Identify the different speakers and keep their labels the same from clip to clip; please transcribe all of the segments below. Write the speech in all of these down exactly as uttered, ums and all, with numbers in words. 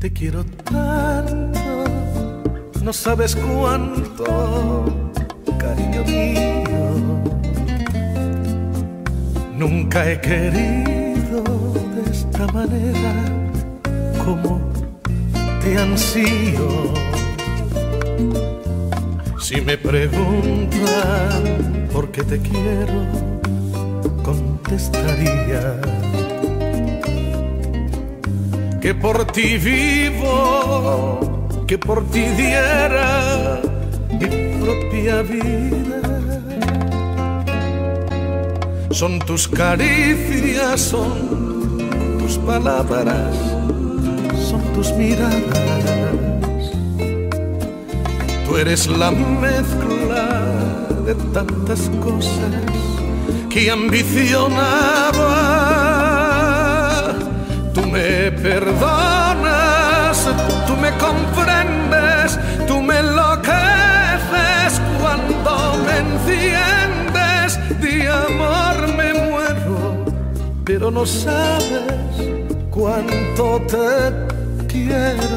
Speaker 1: Te quiero tanto, no sabes cuánto, cariño mío. Nunca he querido de esta manera como te ansío. Si me preguntan por qué te quiero, contestaría que por ti vivo, que por ti diera mi propia vida. Son tus caricias, son tus palabras, son tus miradas. Tú eres la mezcla de tantas cosas que ambicionaba. Tú me perdonas, tú me comprendes, tú me enloqueces cuando me enciendes. De amor me muero, pero no sabes cuánto te quiero.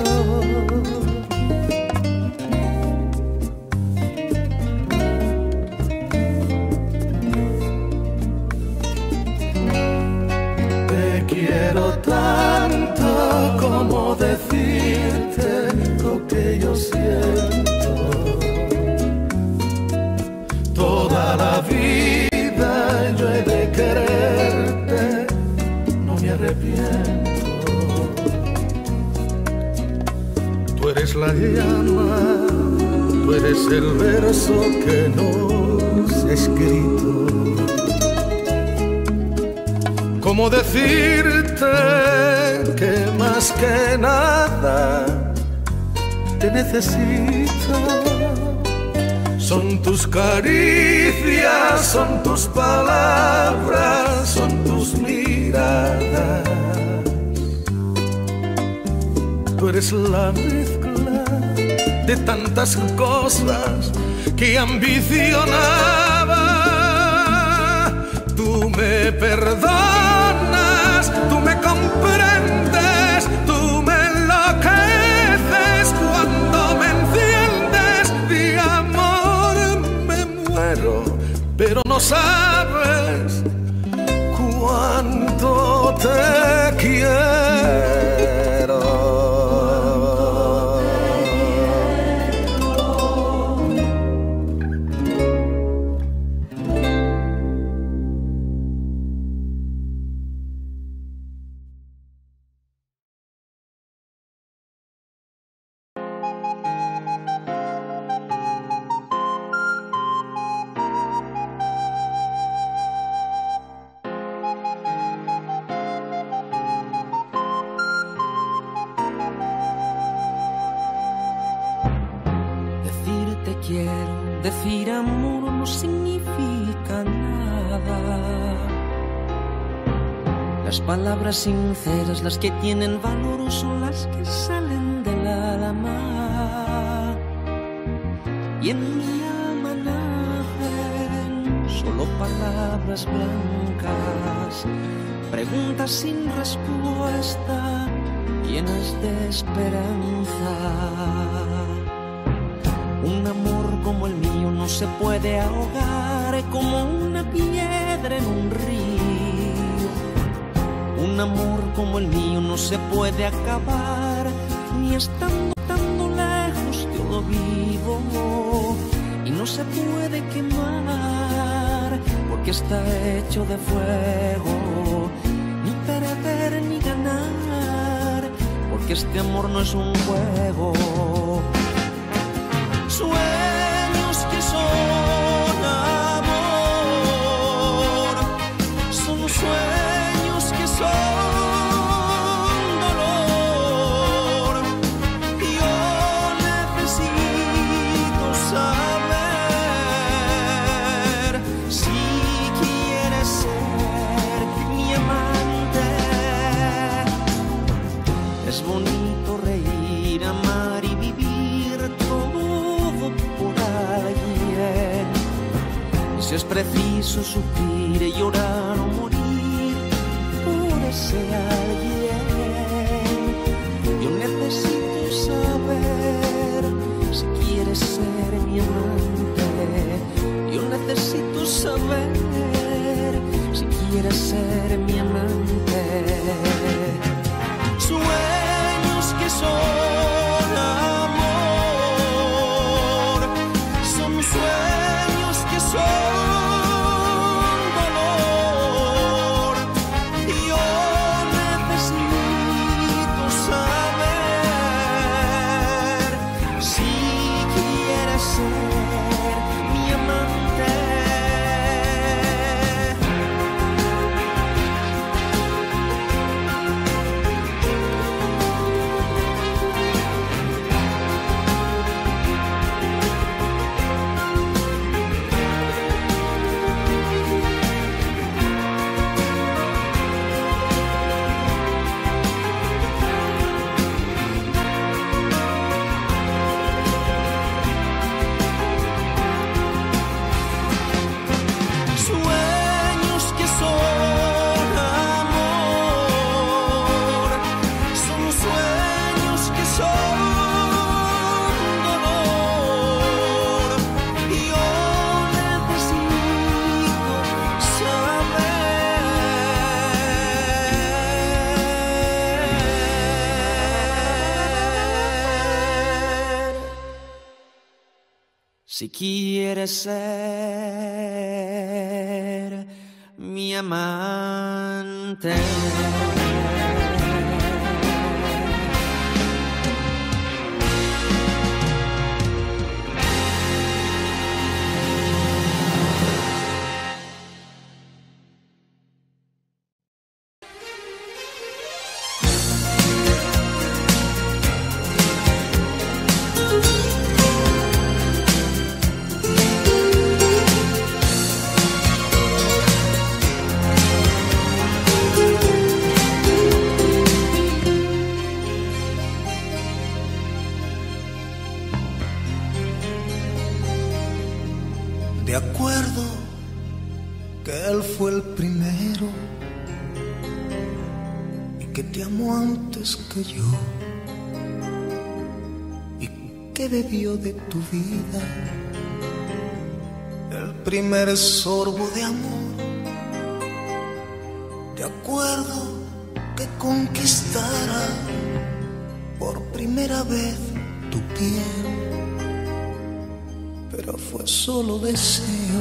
Speaker 1: Quiero tanto como decirte lo que yo siento. Toda la vida yo he de quererte, no me arrepiento. Tú eres la llama, tú eres el verso que nos he escrito. ¿Cómo decirte que más que nada te necesito? Son tus caricias, son tus palabras, son tus miradas. Tú eres la mezcla de tantas cosas que ambicionaba. Tú me perdonas, tú me comprendes, tú me enloqueces cuando me enciendes. De amor me muero, pero no sabes cuánto te quiero.
Speaker 2: Quiero decir amor no significa nada. Las palabras sinceras, las que tienen valor, son las que salen del alma. Y en mi alma nacen solo palabras blancas, preguntas sin respuesta, llenas de esperanza. Un amor como el mío no se puede ahogar como una piedra en un río. Un amor como el mío no se puede acabar, ni estando tan lejos yo lo vivo. Y no se puede quemar, porque está hecho de fuego. Ni perder ni ganar, porque este amor no es un juego. Sueños que son amor, son sueños que son dolor. Yo necesito saber si quieres ser mi amante. Es bonito reír, amar y vivir todo por alguien. Si es preciso sufrir, llorar o morir por ese alguien, yo necesito quieres ser mi amante. Sueños que son amor, son sueños que son dolor. Y yo necesito saber si quieres ser mi amante. Sueños que son amor, son sueños que son dolor. Y yo necesito saber si quieres ser mi amante.
Speaker 1: De acuerdo que él fue el primero y que te amó antes que yo y que bebió de tu vida el primer sorbo de amor. De acuerdo que conquistara por primera vez tu piel, pero fue solo deseo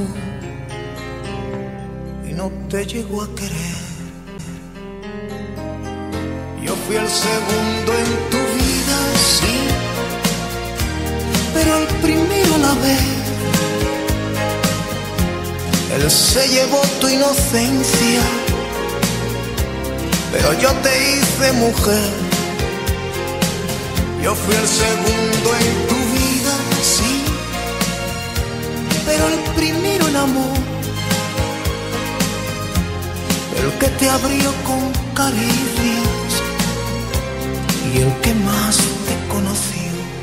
Speaker 1: y no te llegó a querer. Yo fui el segundo en tu vida, sí, pero el primero a la vez. Él se llevó tu inocencia, pero yo te hice mujer. Yo fui el segundo en tu vida, sí, pero el primero en amor, el que te abrió con caricias y el que más te conoció.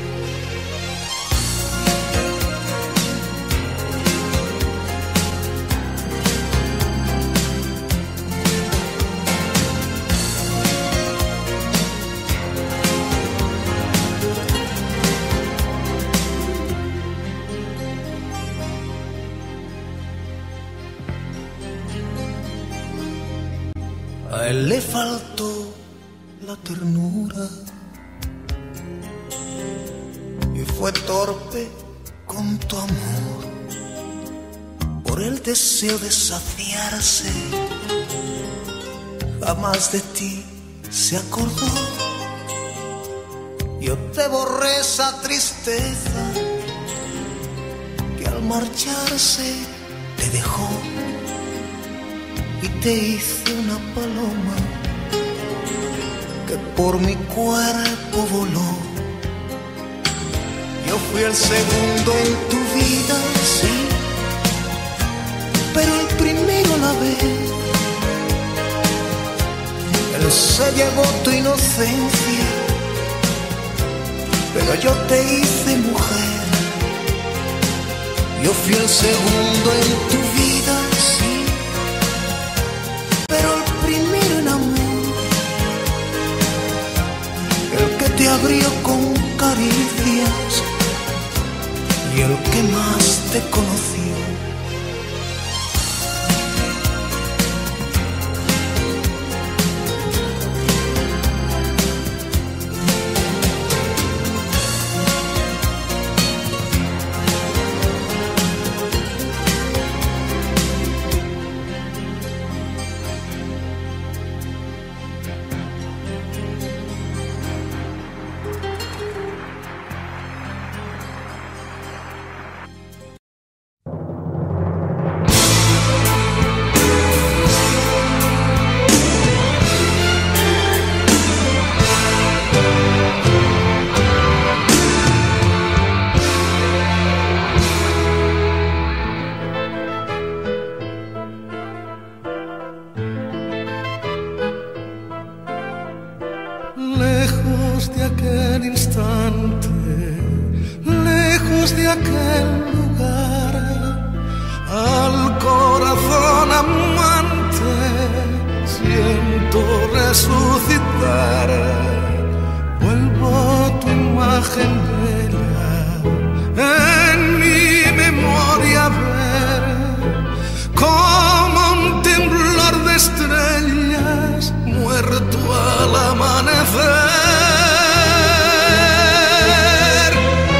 Speaker 1: A él le faltó la ternura y fue torpe con tu amor. Por el deseo de saciarse, jamás de ti se acordó. Yo te borré esa tristeza que al marcharse te dejó. Y te hice una paloma que por mi cuerpo voló. Yo fui el segundo en tu vida, sí, pero el primero a la vez. Él se llevó tu inocencia, pero yo te hice mujer. Yo fui el segundo en tu vida, sí, pero el primero en amor, el que te abrió con caricias y el que más te conoció. aquel instante, lejos de aquel lugar, al corazón amante siento resucitar. Vuelvo tu imagen bella en mi memoria ver, como un temblor de estrellas muerto al amanecer.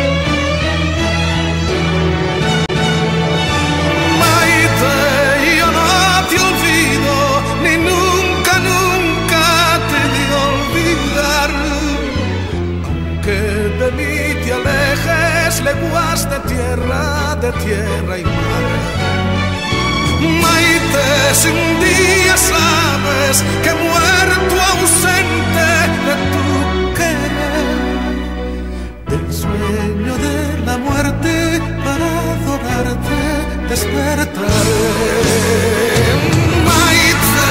Speaker 1: Maite, yo no te olvido, ni nunca, nunca te de olvidar. Aunque de mí te alejes, leguas de tierra, de tierra y mar. Maite, si un día sabes que he muerto ausente de tu querer, del sueño de la muerte para adorarte despertaré. Maite,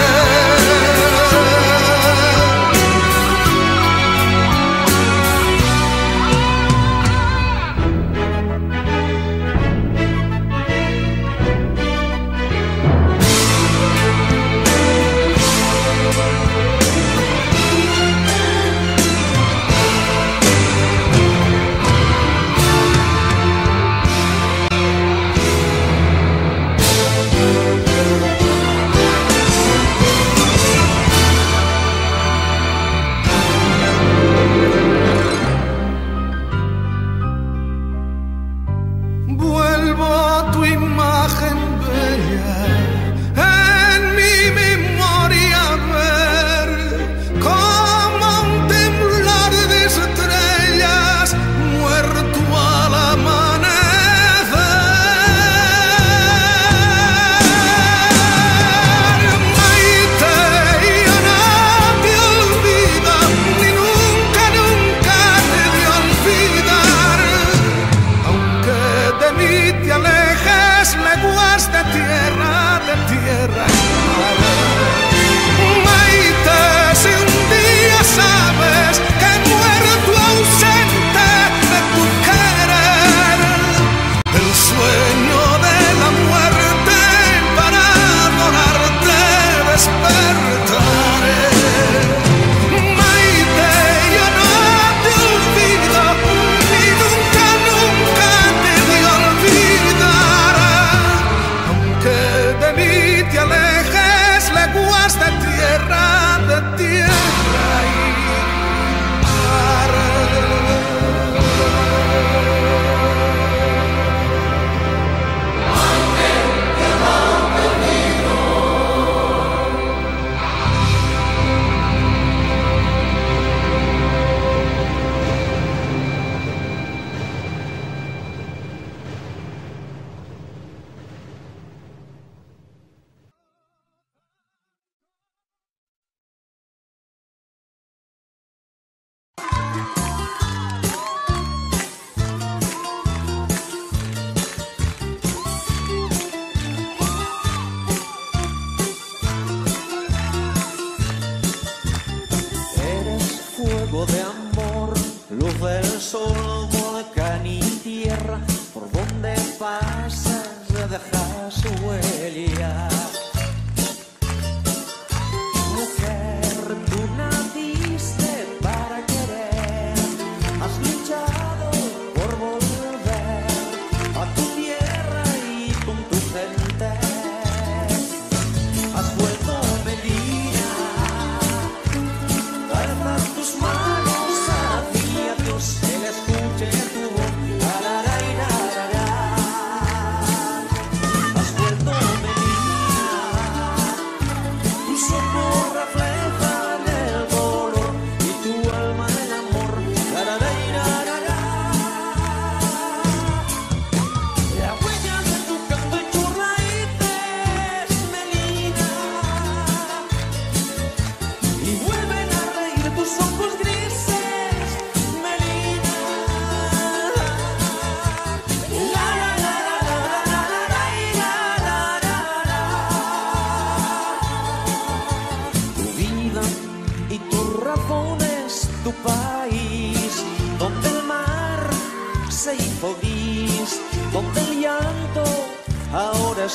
Speaker 2: has vuelto a venir.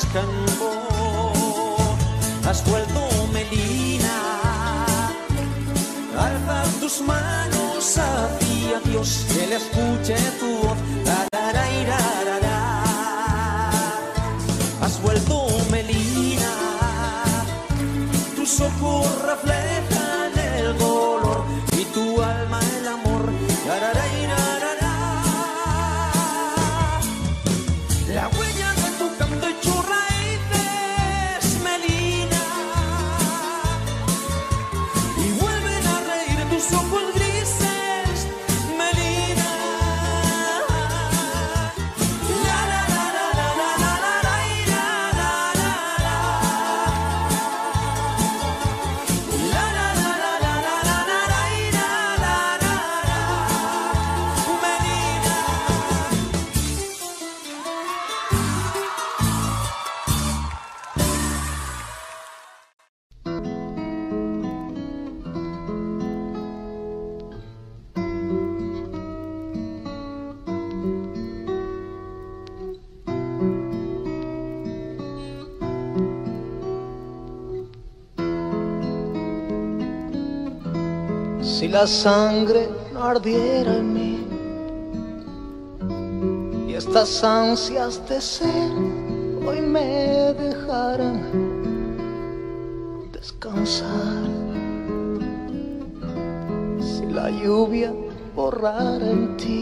Speaker 2: escampó. Has vuelto, Melina, alza tus manos hacia Dios, que le escuche tu voz. Tararairarara. Has vuelto, Melina, tus ojos reflejan el dolor y tu alma el amor. Tararairarara. La huella de tu canto echó raíces, Melina, y vuelven a reír tus ojos grises, Melina. La la la la la la la la la la la la la la la la la Melina.
Speaker 3: Si la sangre no ardiera en mí y estas ansias de ser hoy me dejaran descansar, si la lluvia borrara en ti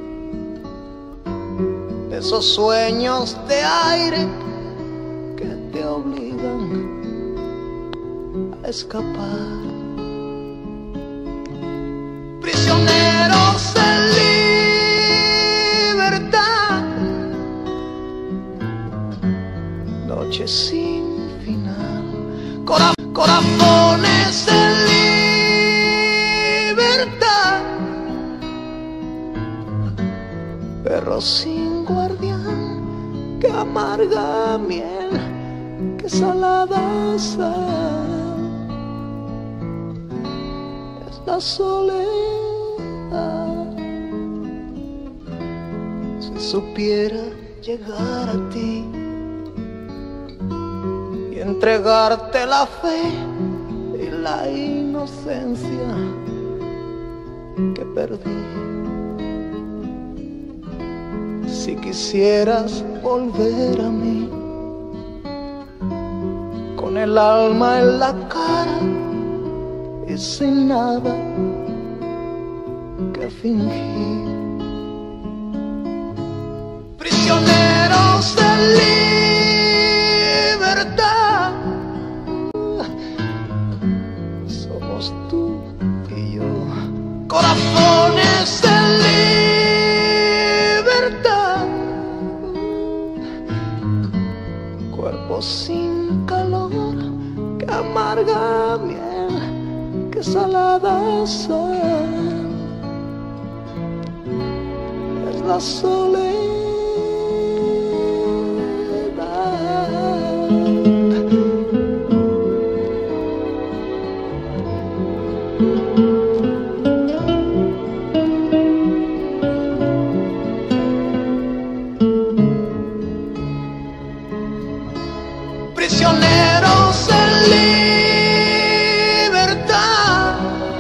Speaker 3: esos sueños de aire que te obligan a escapar. Prisioneros en libertad, noche sin final, Cora corazones en libertad, perros sin guardián, que amarga miel, que salada sal, es la soledad. Si supiera llegar a ti y entregarte la fe y la inocencia que perdí, si quisieras volver a mí con el alma en la cara y sin nada que fingir. Prisioneros de libertad, somos tú y yo. Corazones de libertad, cuerpos sin calor, que amarga miel, que salada sal, es la soledad. Prisioneros en libertad,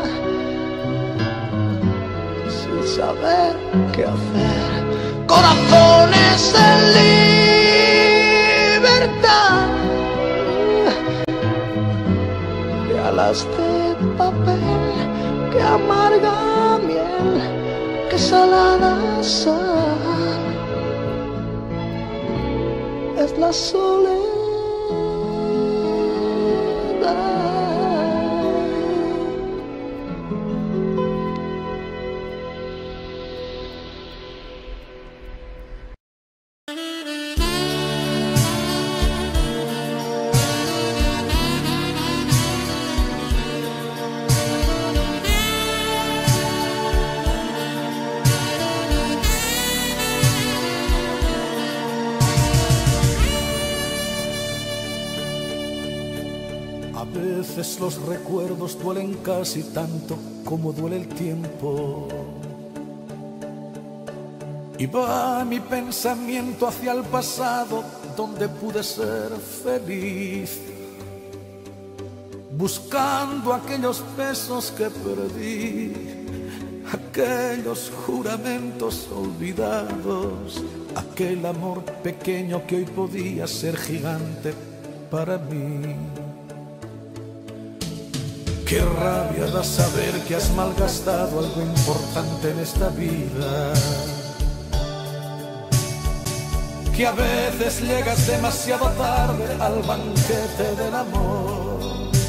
Speaker 3: sin saber qué hacer. Corazones en libertad, de alas de papel, que amarga miel, que salada sal, es la soledad.
Speaker 1: A veces los recuerdos duelen casi tanto como duele el tiempo. Y va mi pensamiento hacia el pasado donde pude ser feliz, buscando aquellos besos que perdí, aquellos juramentos olvidados, aquel amor pequeño que hoy podía ser gigante para mí. Qué rabia da saber que has malgastado algo importante en esta vida, que a veces llegas demasiado tarde al banquete del amor.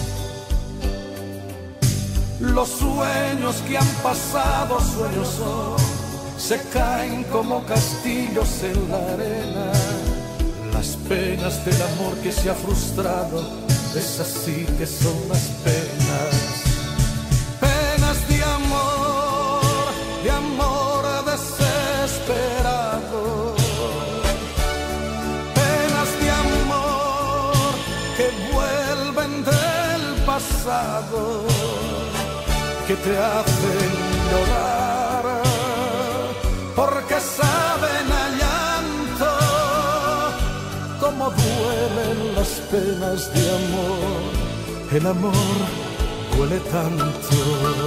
Speaker 1: Los sueños que han pasado, sueños son, se caen como castillos en la arena. Las penas del amor que se ha frustrado, esas sí que son las penas. Penas de amor, de amor desesperado. Penas de amor que vuelven del pasado, que te hacen llorar, porque saben a llanto cómo duelen las penas de amor. El amor duele tanto.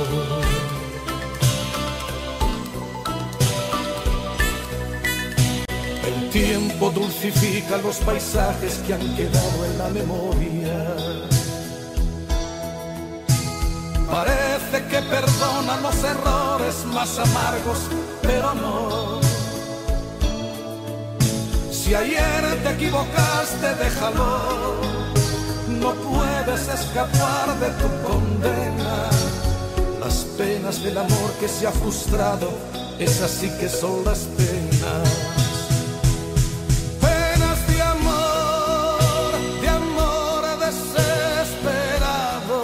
Speaker 1: El tiempo dulcifica los paisajes que han quedado en la memoria. Parece que perdona los errores más amargos, pero no. Si ayer te equivocaste, déjalo. No puedes escapar de tu condena. Las penas del amor que se ha frustrado, esas sí que son las penas. Penas de amor, de amor desesperado.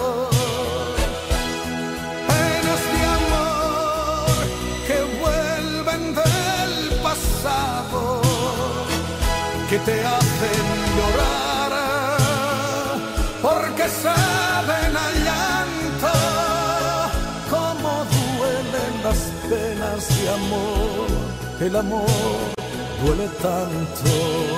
Speaker 1: Penas de amor que vuelven del pasado, que te hacen llorar, porque saben a llanto cómo duelen las penas de amor. El amor duele tanto.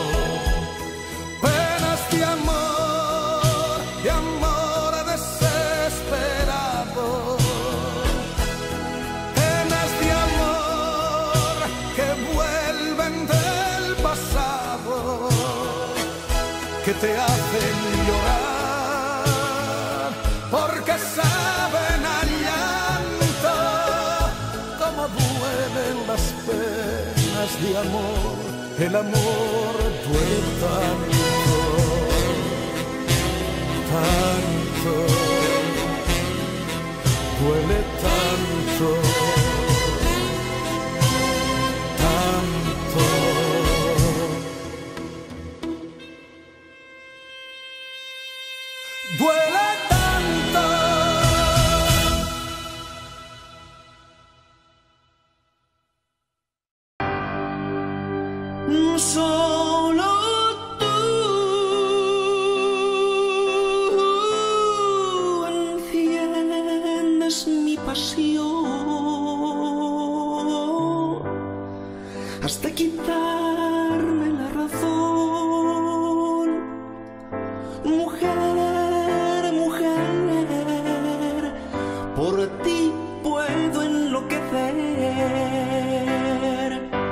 Speaker 1: Penas de amor, de amor desesperado. Penas de amor que vuelven del pasado, que te hacen llorar, porque saben a llanto cómo duelen las penas de amor. El amor duele tanto, tanto, duele tanto, tanto. Duele tanto.
Speaker 2: Solo tú enciendes mi pasión, hasta quitarme la razón. Mujer, mujer, por ti puedo enloquecer.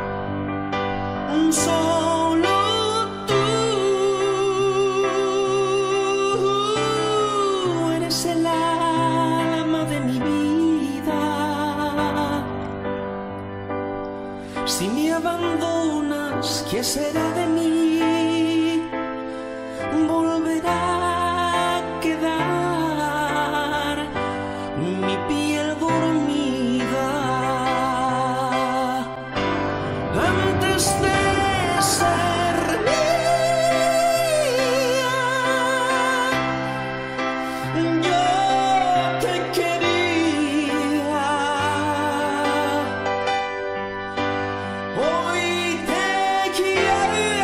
Speaker 2: Solo tú eres el alma de mi vida. Si me abandonas, ¿qué será de mí? Volverá a quedar mi piel dormida. Antes de ser mía, yo te quería. Hoy te quiero.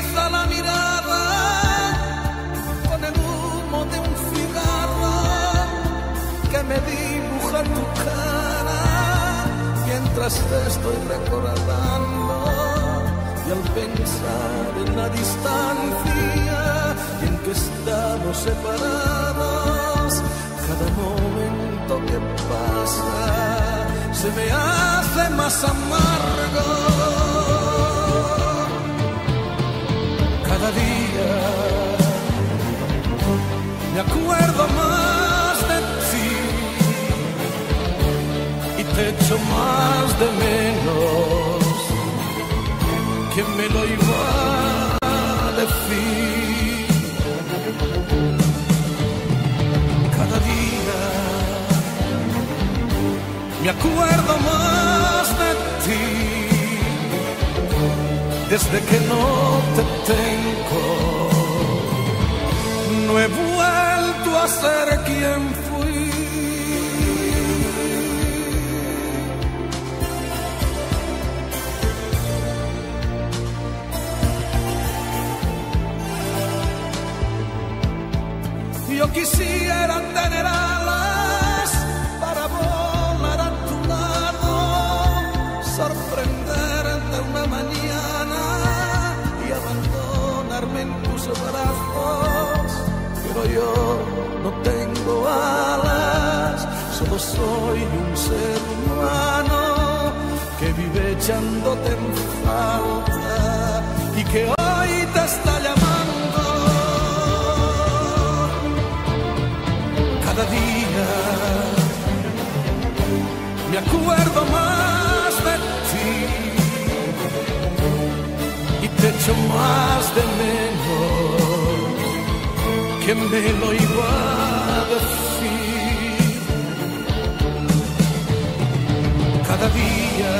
Speaker 1: besa la mirada con el humo de un cigarro que me dibuja tu cara mientras te estoy recordando. Y al pensar en la distancia y en que estamos separados, cada momento que pasa se me hace más amargo. Cada día me acuerdo más de ti y te echo más de menos. ¿Quién me lo iba a decir? Cada día me acuerdo más de ti desde que no te tengo. No he vuelto a ser quien fui. Yo quisiera tener alas para volar a tu lado, sorprenderte una mañana y abandonarme en tus brazos. Pero yo no tengo alas, solo soy un ser humano que vive echándote en falta y que hoy te está llamando. Cada día me acuerdo más de ti y te echo más de menos. ¿Quién me lo iba a decir? Cada día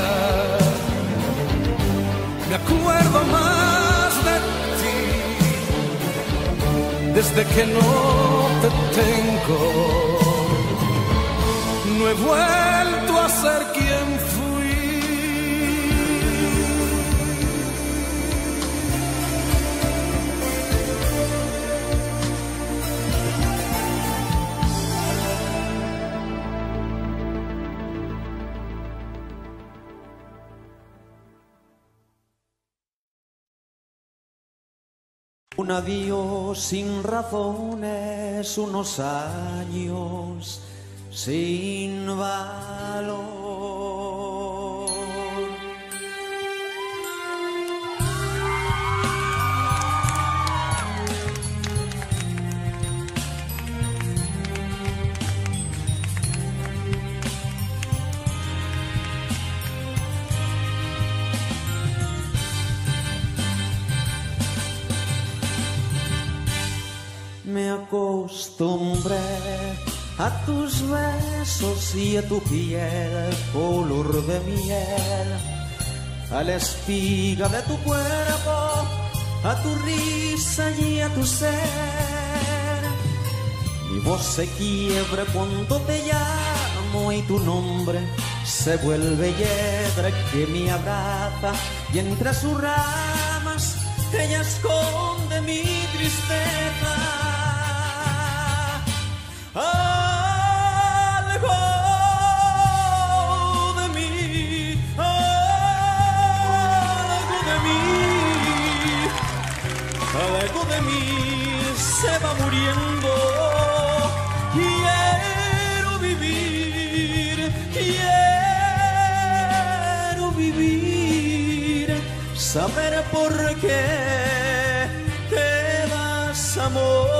Speaker 1: me acuerdo más de ti desde que no te tengo. No he vuelto a ser quien fui.
Speaker 2: Un adiós sin razones, unos años sin valor. Me acostumbré a tus besos y a tu piel color de miel, a la espiga de tu cuerpo, a tu risa y a tu ser. Mi voz se quiebra cuando te llamo y tu nombre se vuelve hiedra que me abraza y entre sus ramas ella esconde mi tristeza. Algo de mí, algo de mí, algo de mí se va muriendo. Quiero vivir, quiero vivir, saber por qué te vas, amor.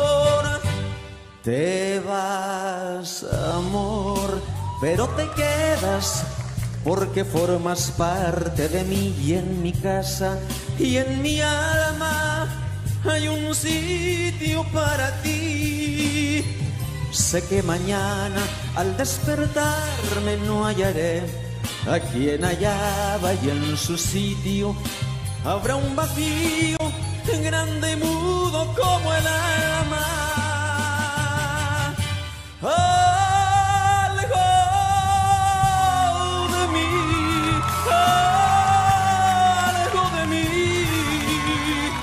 Speaker 2: Te vas, amor, pero te quedas porque formas parte de mí y en mi casa y en mi alma hay un sitio para ti. Sé que mañana al despertarme no hallaré a quien hallaba y en su sitio habrá un vacío grande y mudo como el alma. Algo de mí, algo de mí,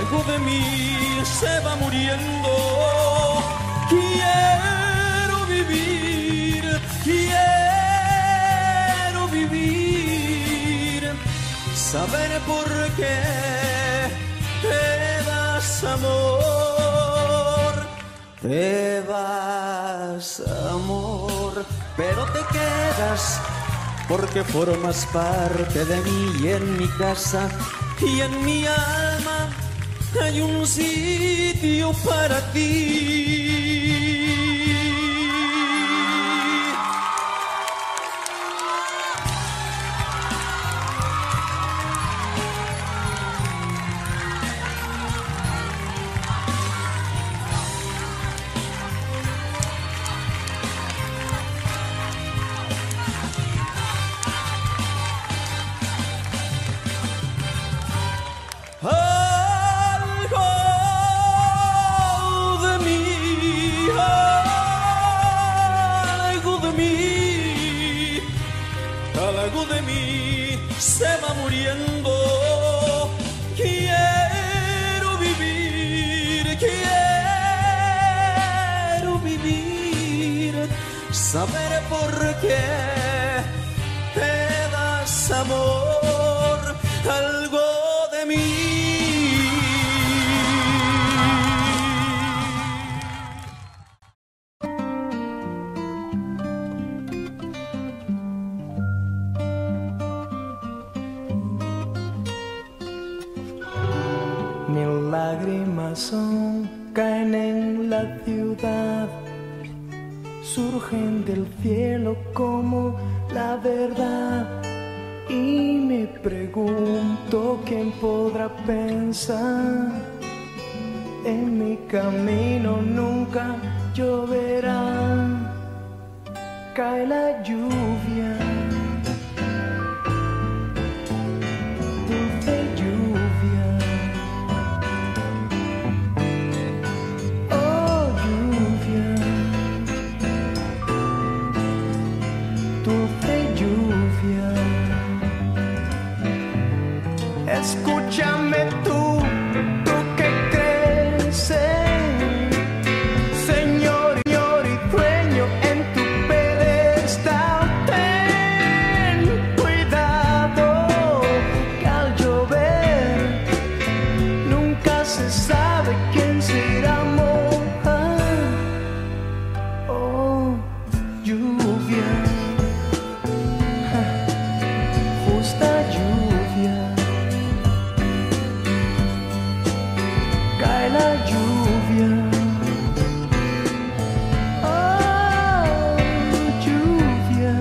Speaker 2: algo de mí se va muriendo. Quiero vivir, quiero vivir, saber por qué te das amor. Te vas, amor, pero te quedas porque formas parte de mí y en mi casa y en mi alma hay un sitio para ti. Algo de mí se va muriendo. Quiero vivir, quiero vivir, saber por qué te das amor, algo de mí.
Speaker 4: Mil lágrimas son, caen en la ciudad, surgen del cielo como la verdad. Y me pregunto quién podrá pensar, en mi camino nunca lloverá, cae la lluvia. Dulce lluvia. Escúchame tú, tú que creces, Señor, Señor y dueño en tu pedestal. Ten cuidado que al llover nunca se sabe quién se irá a mojar. Oh, lluvia, justa lluvia. La lluvia, oh, lluvia.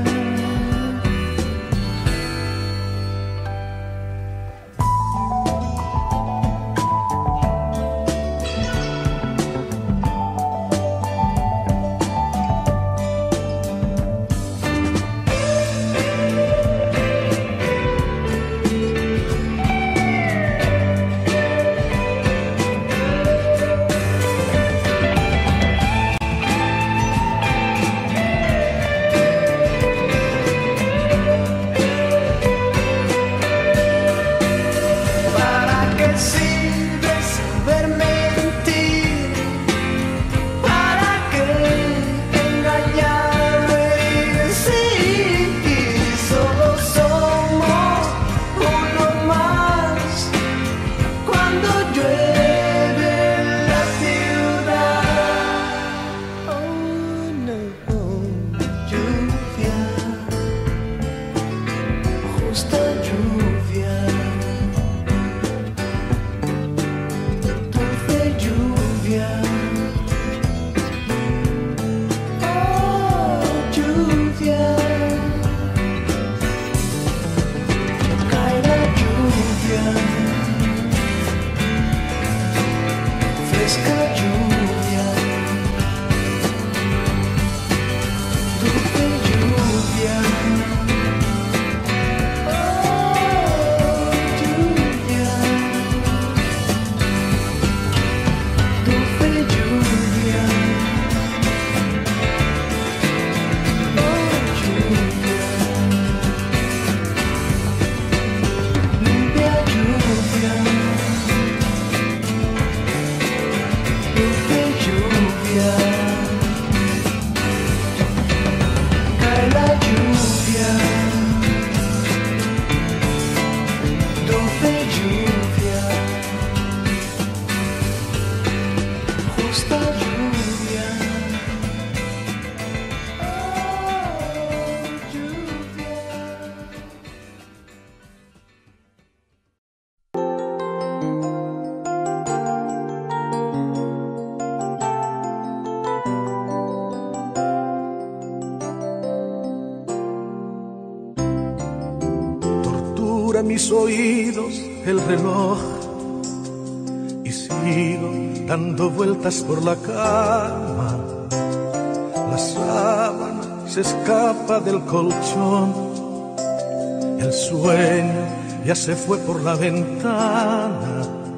Speaker 1: mis oídos el reloj y sigo dando vueltas por la cama. La sábana se escapa del colchón, el sueño ya se fue por la ventana.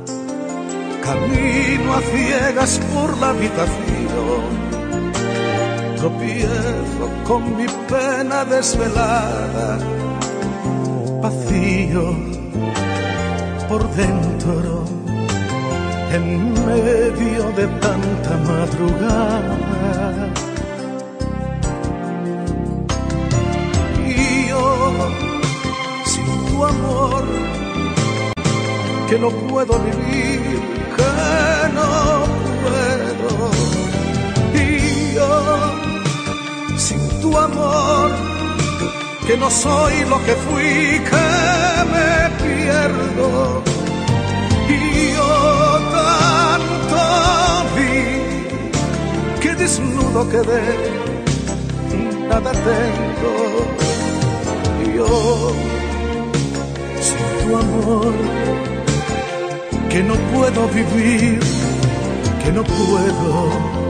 Speaker 1: Camino a ciegas por la habitación, tropiezo con mi pena desvelada, vacío por dentro, en medio de tanta madrugada. Y yo, sin tu amor, que no puedo vivir, que no puedo. Y yo, sin tu amor, que no soy lo que fui, que me pierdo. Y yo tanto vi que desnudo quedé, nada tengo. Y yo, sin tu amor, que no puedo vivir, que no puedo.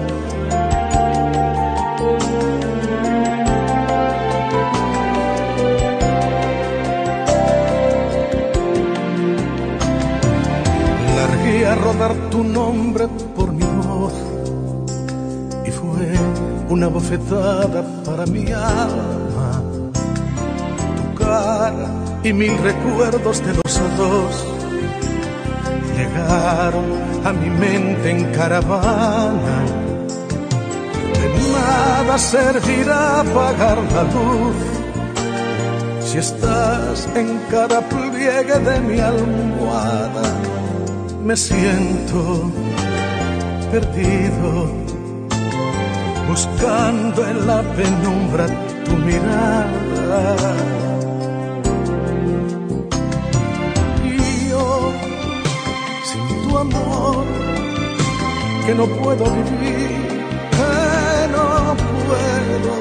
Speaker 1: A rodar tu nombre por mi voz y fue una bofetada para mi alma. Tu cara y mil recuerdos de los dos llegaron a mi mente en caravana. De nada servirá apagar la luz si estás en cada pliegue de mi almohada. Me siento perdido, buscando en la penumbra tu mirada. Y yo, sin tu amor, que no puedo vivir, que no puedo.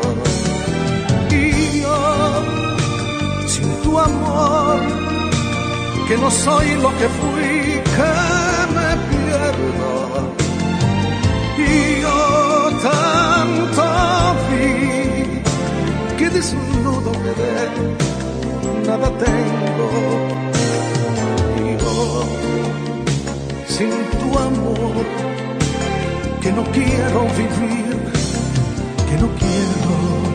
Speaker 1: Y yo, sin tu amor, que no soy lo que fui, que me pierdo. Y yo tanto vi que desnudo quedé, nada tengo. Y yo, sin tu amor, que no quiero vivir, que no quiero.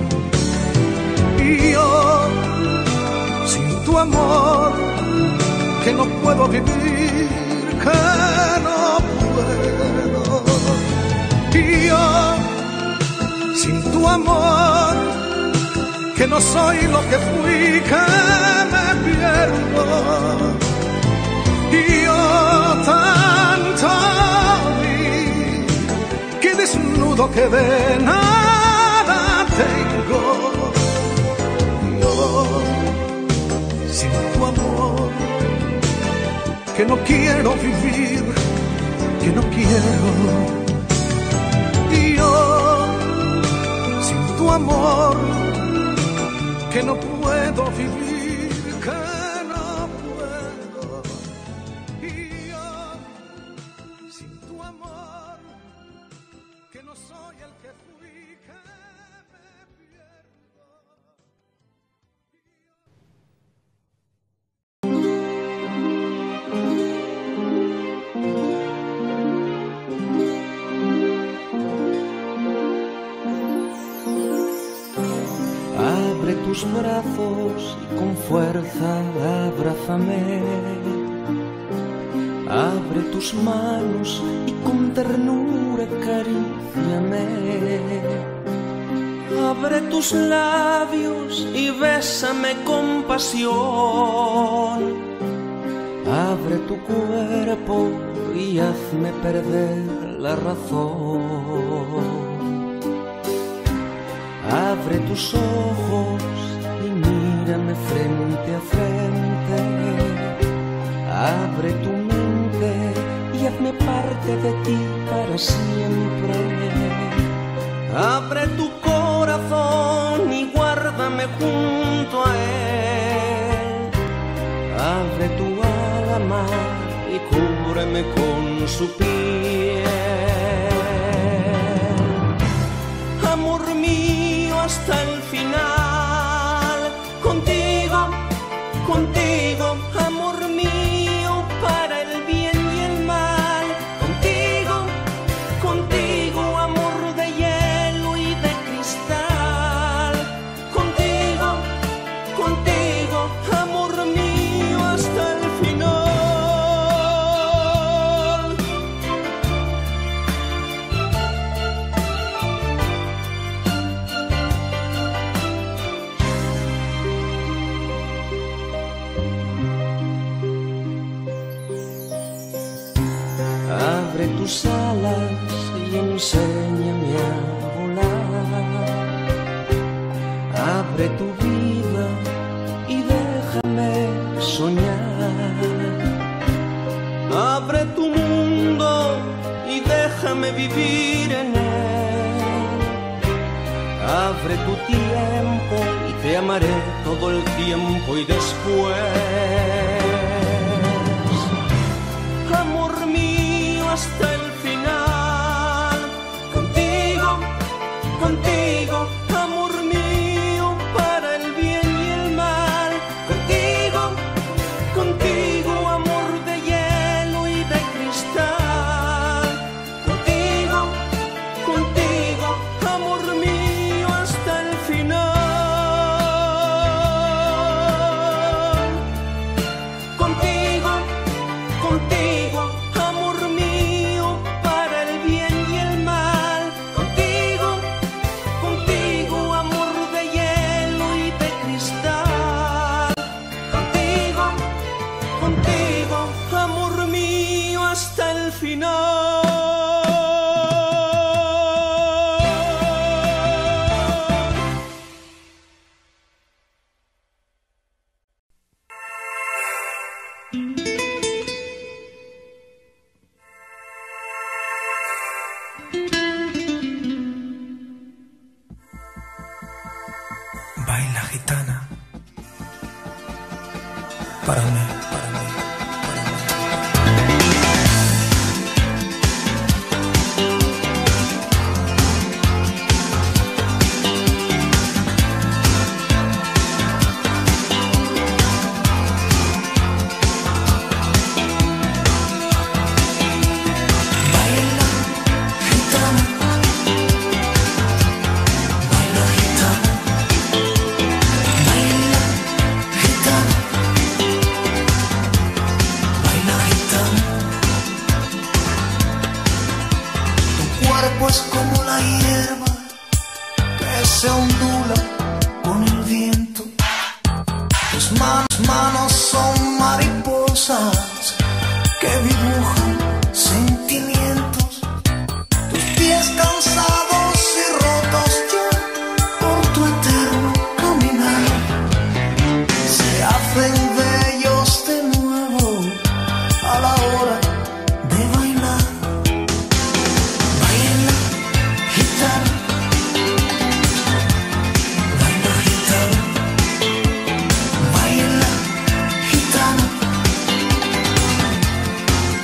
Speaker 1: Y yo, sin tu amor, que no puedo vivir, que no puedo. Y yo, sin tu amor, que no soy lo que fui, que me pierdo. Y yo tanto vi que desnudo quedé, nada tengo. Y yo, sin tu amor, que no quiero vivir, que no quiero. Y yo, sin tu amor, que no puedo vivir, que no puedo. Y yo, sin tu amor, que no soy el que fui, que me pierdo.
Speaker 2: Abre tus brazos y con fuerza abrázame. Abre tus manos y con ternura acaríciame. Abre tus labios y bésame con pasión. Abre tu cuerpo y hazme perder la razón. Abre tus ojos y mírame frente a frente. Abre tu mente y hazme parte de ti para siempre. Abre tu corazón y guárdame junto a él. abre tu alma y cúbreme con su piel. Amor mío hasta el final, contigo, contigo, amor mío, para el bien y el mal. Contigo, contigo, amor de hielo y de cristal. Contigo, contigo, amor mío hasta el final. Abre tus alas y enséñame a volar. Abre tu vida y déjame soñar. Abre tu mundo y déjame vivir en él. Abre tu tiempo y te amaré todo el tiempo y después. Amor mío hasta el final, contigo, contigo, amor mío, para el bien y el mal. Contigo, contigo, amor de hielo y de cristal. Contigo, contigo, amor mío hasta el final. Contigo, contigo, amor mío, para el bien y el mal. Contigo, contigo, amor de hielo y de cristal. Contigo, contigo, amor mío, hasta el final.
Speaker 4: Baila gitana, para mí, para mí, para mí. Baila gitana, baila gitana, baila gitana, baila gitana. Tu cuerpo es como la hierba que se ondula con el viento. Tus manos, manos son mariposas que dibujan sentimientos. Tus pies cansados y rotos ya por tu eterno caminar se hacen bellos de nuevo a la hora de bailar. Baila gitana, baila gitana, baila gitana,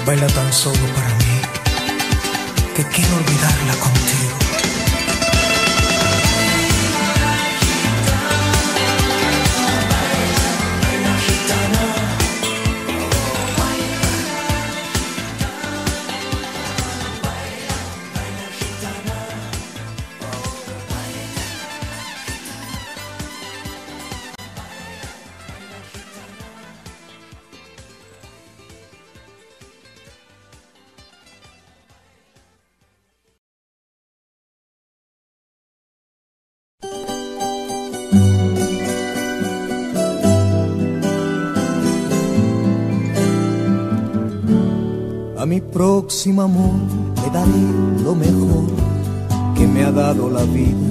Speaker 4: baila tan solo para mí, que quiero olvidarla contigo.
Speaker 3: A mi próximo amor le daré lo mejor que me ha dado la vida.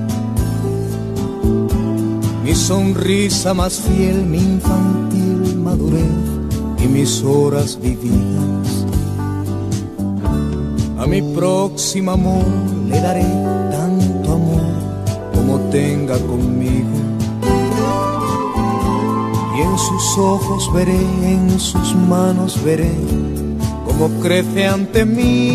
Speaker 3: Mi sonrisa más fiel, mi infantil madurez y mis horas vividas. A mi próximo amor le daré tanto amor como tenga conmigo. Y en sus ojos veré, en sus manos veré como crece ante mí.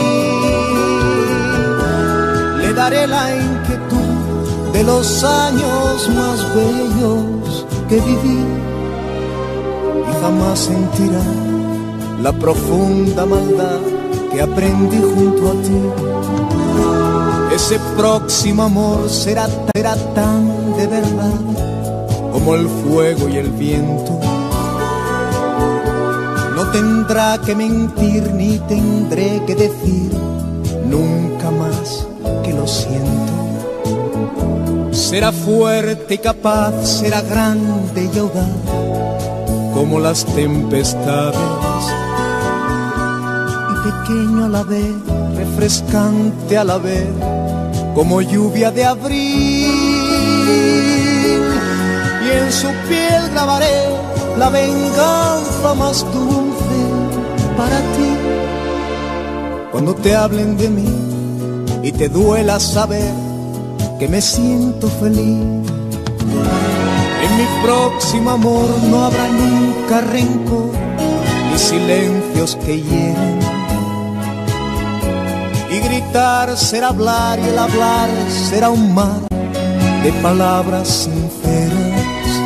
Speaker 3: Le daré la inquietud de los años más bellos que viví y jamás sentirá la profunda maldad que aprendí junto a ti. Ese próximo amor será, será tan de verdad como el fuego y el viento. No tendrá que mentir ni tendré que decir nunca más que lo siento. Será fuerte y capaz, será grande y audaz como las tempestades, y pequeño a la vez, refrescante a la vez, como lluvia de abril. Y en su piel grabaré la venganza más dulce para ti. Cuando te hablen de mí y te duela saber que me siento feliz, en mi próximo amor no habrá nunca rencor ni silencios que hieren. Y gritar será hablar y el hablar será un mar de palabras sinceras.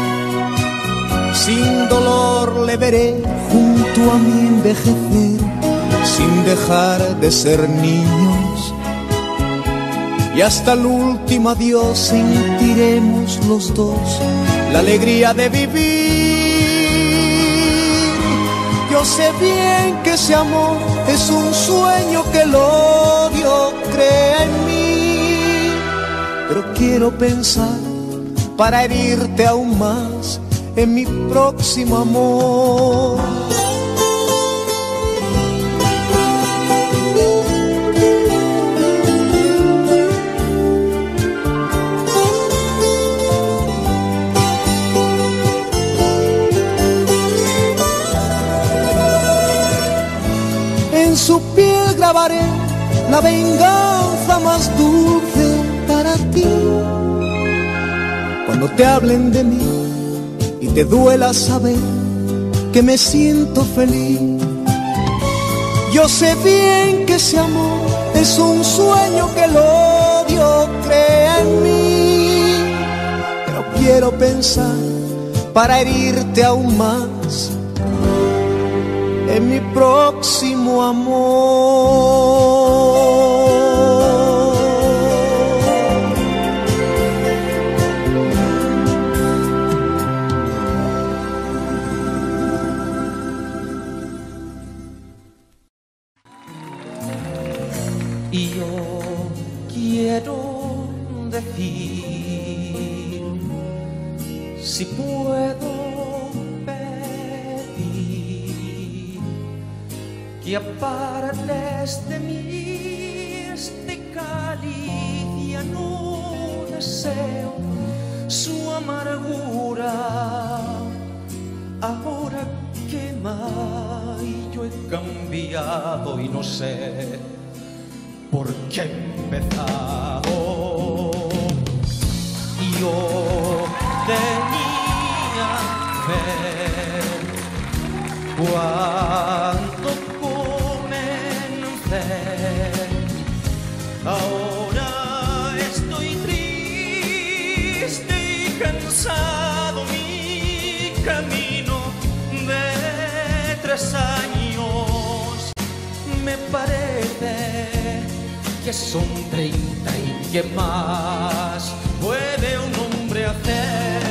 Speaker 3: Sin dolor le veré junto a mí envejecer, sin dejar de ser niños. Y hasta el último adiós sentiremos los dos la alegría de vivir. Yo sé bien que ese amor es un sueño que el odio crea en mí, pero quiero pensar para herirte aún más en mi próximo amor. En su piel grabaré la venganza más dulce para ti. Cuando te hablen de mí y te duela saber que me siento feliz, yo sé bien que ese amor es un sueño que el odio crea en mí, pero quiero pensar para herirte aún más en mi próximo amor.
Speaker 2: Y yo quiero decir, si puedo pedir, que apartes de mí este cáliz, ya no deseo su amargura. Ahora quema y yo he cambiado y no sé por qué he empezado. Yo tenía fe cuando que son treinta y qué más puede un hombre hacer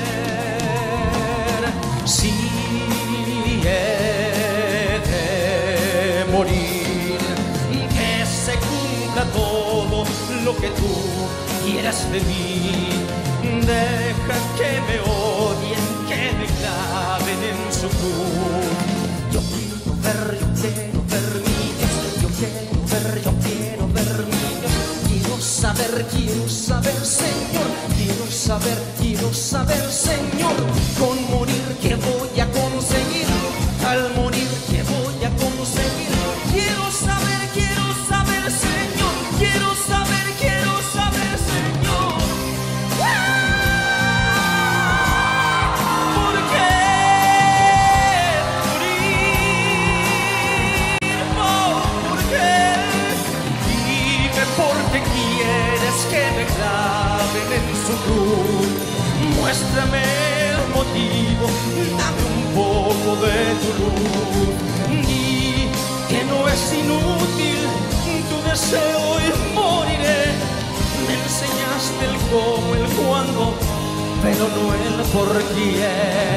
Speaker 2: si he de morir. Que se cumpla todo lo que tú quieras de mí. Deja que me odien, que me claven en su cruz. Yo quiero ver, yo quiero ver mi Dios. Yo quiero ver, yo quiero ver mi Dios. Quiero saber, quiero saber, Señor. Quiero saber, quiero saber, Señor. Con morir, ¿qué voy a conseguir? Al morir, ¿qué voy a conseguir? Quiero saber, quiero saber, Señor. Quiero saber, quiero saber, Señor. ¿Por qué morir? ¿Por qué? Dime por qué quieres que me claven en su cruz. Muéstrame el motivo, dame un poco de tu luz. Di que no es inútil tu deseo y moriré. Me enseñaste el cómo, el cuándo, pero no el por qué.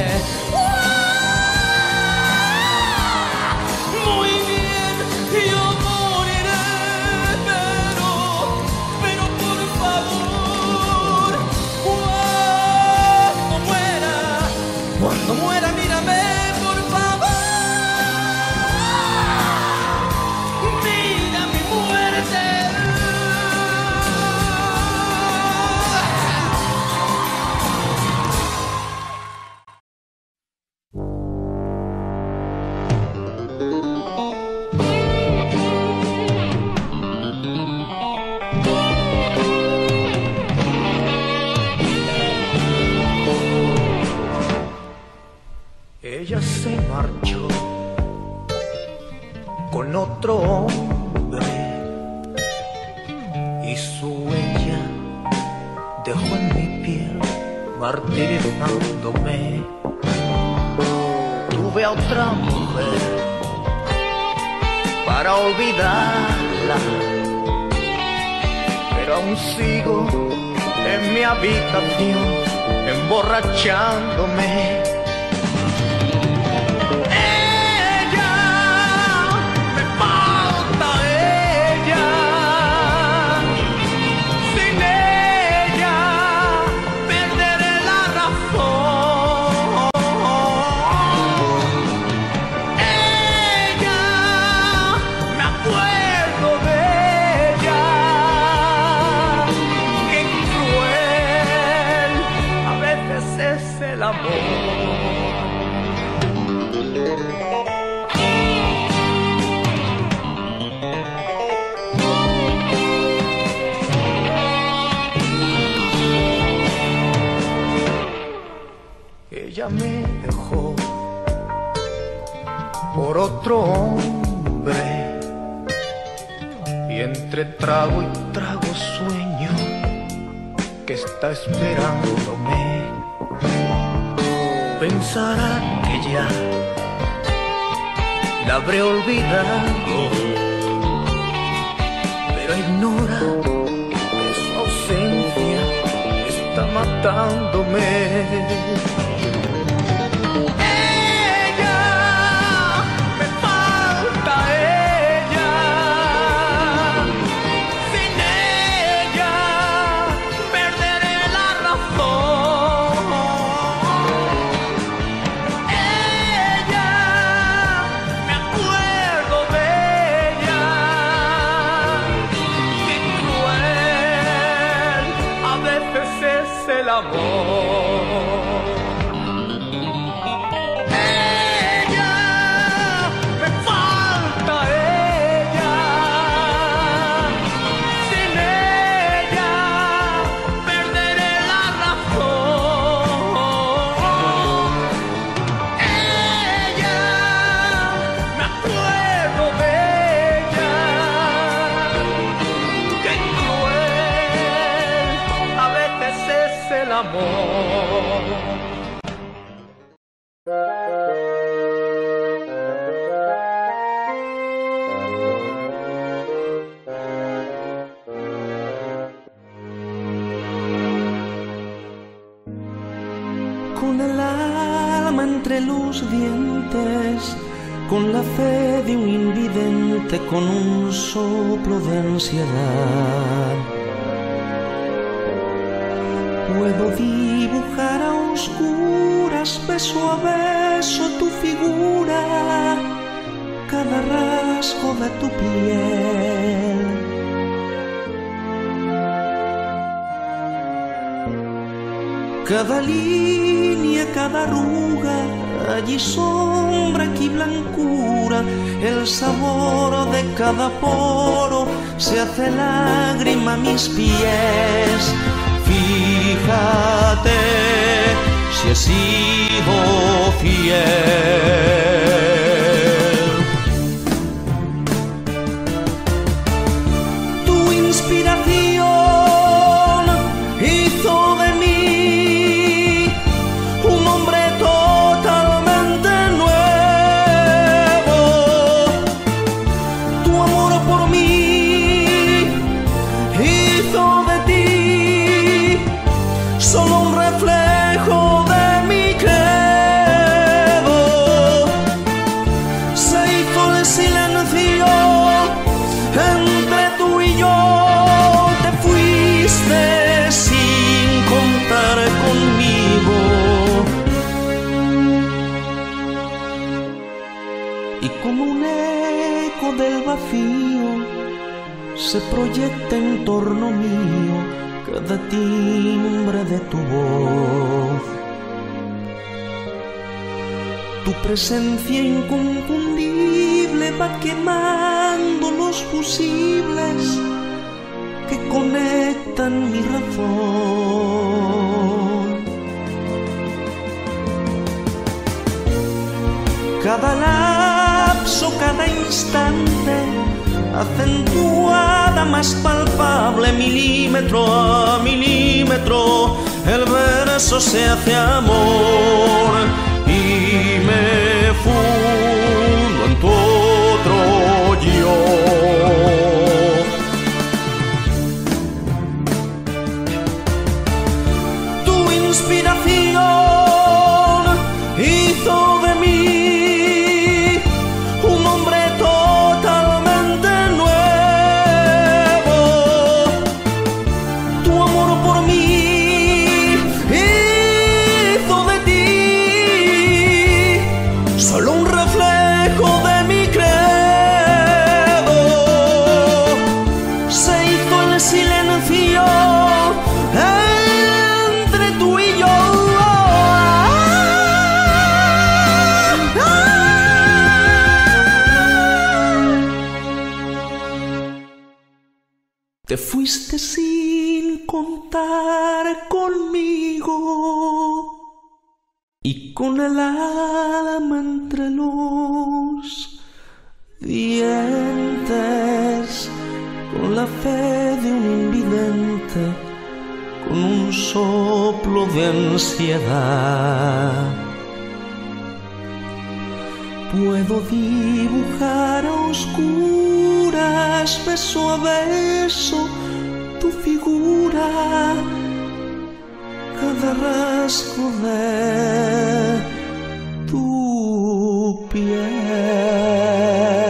Speaker 2: Muy bien, yo moriré, pero, pero por favor, cuando muera, cuando muera, mírame, por favor. Mira mi muerte.
Speaker 3: Ella se marchó con otro hombre y su huella dejó en mi piel martirizándome. Tuve a otra mujer para olvidarla, pero aún sigo en mi habitación emborrachándome. Ella me dejó por otro hombre y entre trago y trago sueño que está esperándome. Pensará que ya la habré olvidado, pero ignora que su ausencia está matándome. El amor. Ella, me falta ella. Sin ella perderé la razón. Ella, me acuerdo de ella. Qué cruel a veces es el amor.
Speaker 2: con el alma entre los dientes, con la fe de un invidente, con un soplo de ansiedad. Puedo dibujar a oscuras, beso a beso tu figura, cada rasgo de tu piel. Cada línea, cada arruga, allí sombra, aquí blancura, el sabor de cada poro se hace lágrima a mis pies. Fíjate si he sido fiel. Tu inspiración hizo de mí un hombre totalmente nuevo. Tu amor por mí hizo de ti solo un reflejo de mi credo. Se hizo el silencio entre tú y yo. Te fuiste sin contar conmigo. Y como un eco del vacío se proyecta en torno mío cada timbre de tu voz. Tu presencia inconfundible va quemando los fusibles que conectan mi razón. Cada lapso, cada instante acentuada, más palpable, milímetro a milímetro, el verso se hace amor y me fundo en tu otro yo. Tu inspiración hizo de mí un hombre totalmente nuevo. Tu amor por mí hizo de ti solo un reflejo de mi credo. Se hizo el silencio entre tú y yo. Te fuiste sin contar conmigo y con el alma entre los dientes, con la fe de un invidente, con un soplo de ansiedad. Puedo dibujar a oscuras, beso a beso, tu figura, cada rasgo de tu piel.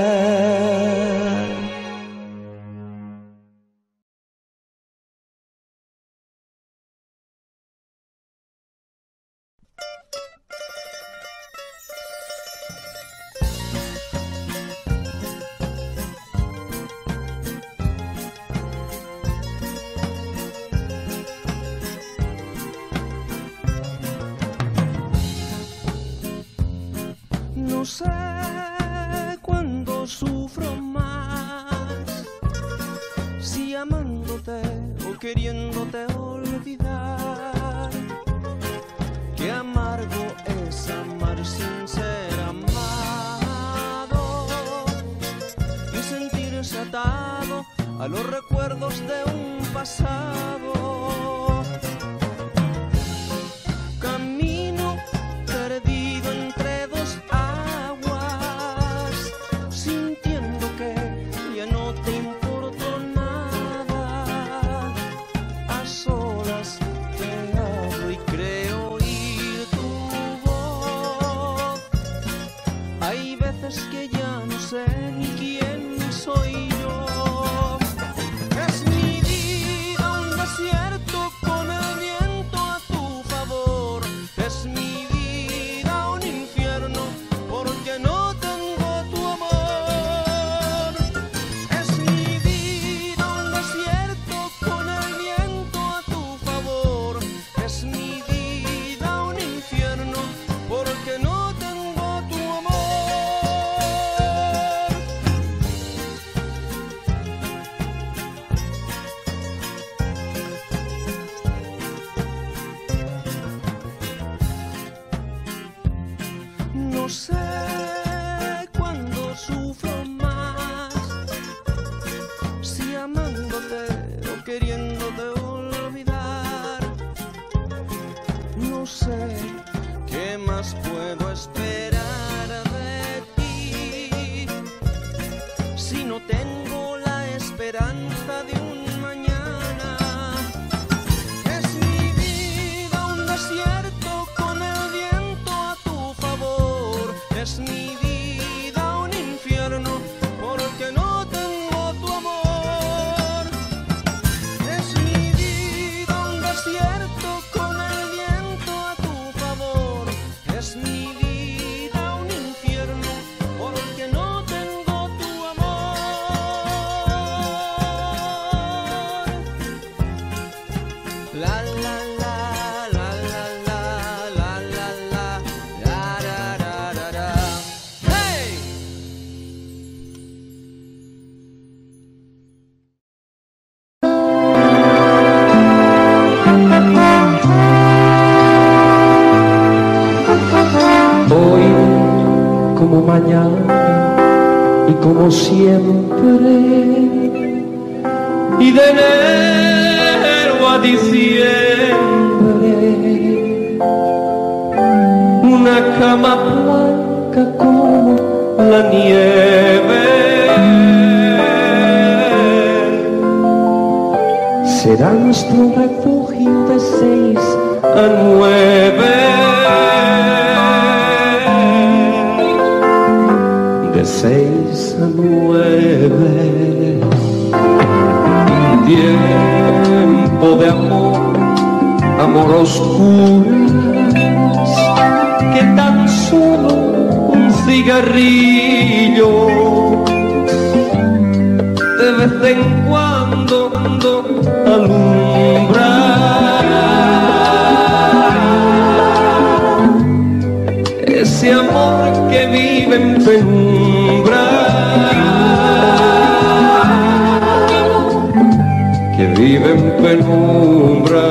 Speaker 2: No sé cuándo sufro más, si amándote o queriéndote olvidar. Qué amargo es amar sin ser amado y sentirse atado a los recuerdos de un pasado. Camino perdido entre dos aguas, sintiendo que ya no te importo nada. A solas te hablo y creo oír más puedo esperar de ti si no tengo la esperanza de un mañana? Es mi vida un desierto con el viento a tu favor. Es mi vida un infierno porque no tengo tu amor. Es mi vida un desierto con el viento a tu favor. Es mi vida un infierno porque no tengo tu amor. La la la la la la la la la la ra ra ra ra. Hey!
Speaker 5: Hoy como mañana y como siempre, y de enero a diciembre, una cama blanca como la nieve será nuestro refugio de seis a nueve. De seis a nueve, tiempo de amor, amor oscuras, que tan solo un cigarrillo de vez en cuando alumbra. Ese amor que vive en penumbra, que vive en penumbra,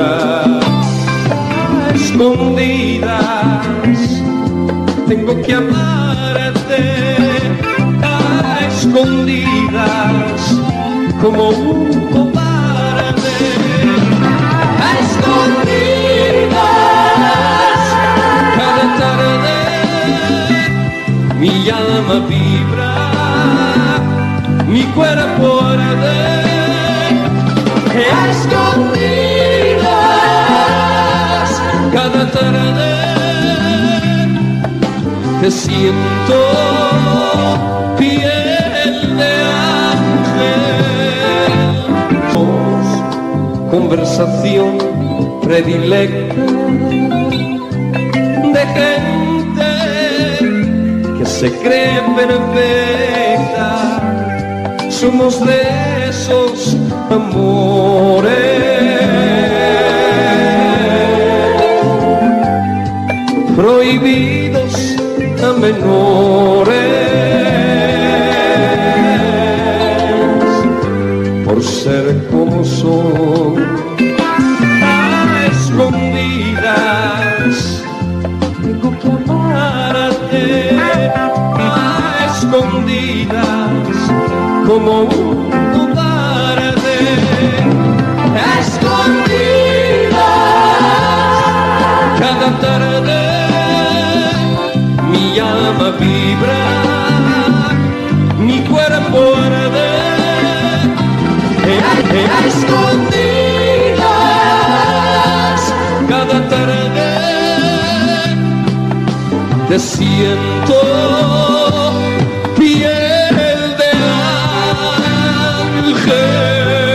Speaker 5: a escondidas. Tengo que amarte a escondidas, como un cobarde. A escondidas, cada tarde mi alma vibra, mi cuerpo arde. A escondidas, cada tarde te siento piel de ángel. Conversación predilecta de gente que se cree perfecta. Somos de esos amores prohibidos a menores por ser como son. A escondidas tengo que amarte, a escondidas como un cobarde. A escondidas, cada tarde mi alma vibra, mi cuerpo arde. A escondidas, cada tarde te siento piel de ángel.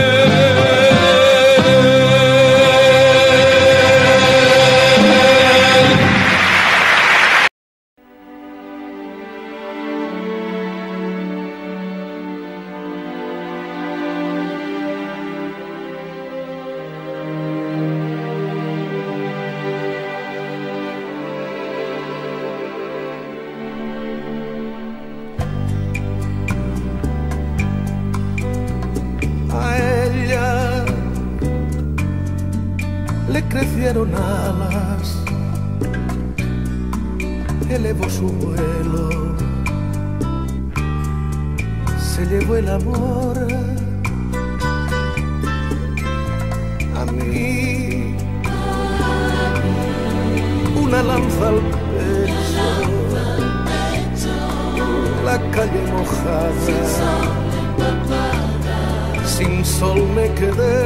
Speaker 1: Crecieron alas, elevó su vuelo, se llevó el amor. A mí una lanza al pecho la calle mojada,
Speaker 2: sin sol empapada,
Speaker 1: sin sol me quedé.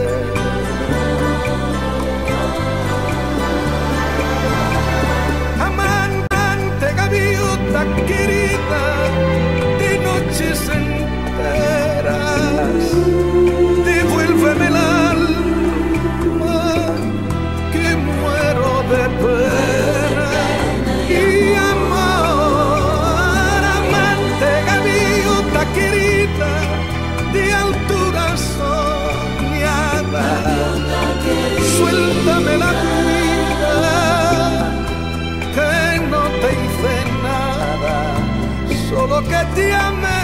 Speaker 1: Amante gaviota querida, de noches enteras, devuélveme el alma que muero de pena y amor. Amante gaviota querida, de altura soñada, suéltame la vida, que no te hice nada, solo que te amé.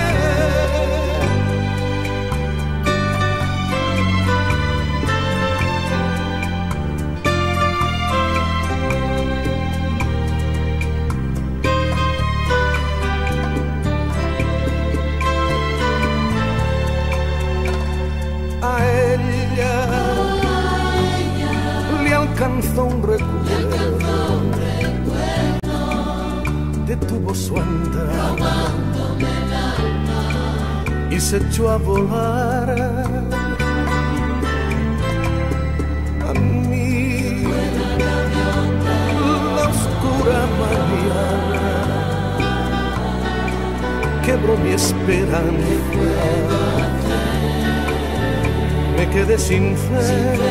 Speaker 1: Alcanzó un recuerdo detuvo su andar y se echó a volar. A mí la oscura mañana quebró mi esperanza, me quedé sin fe.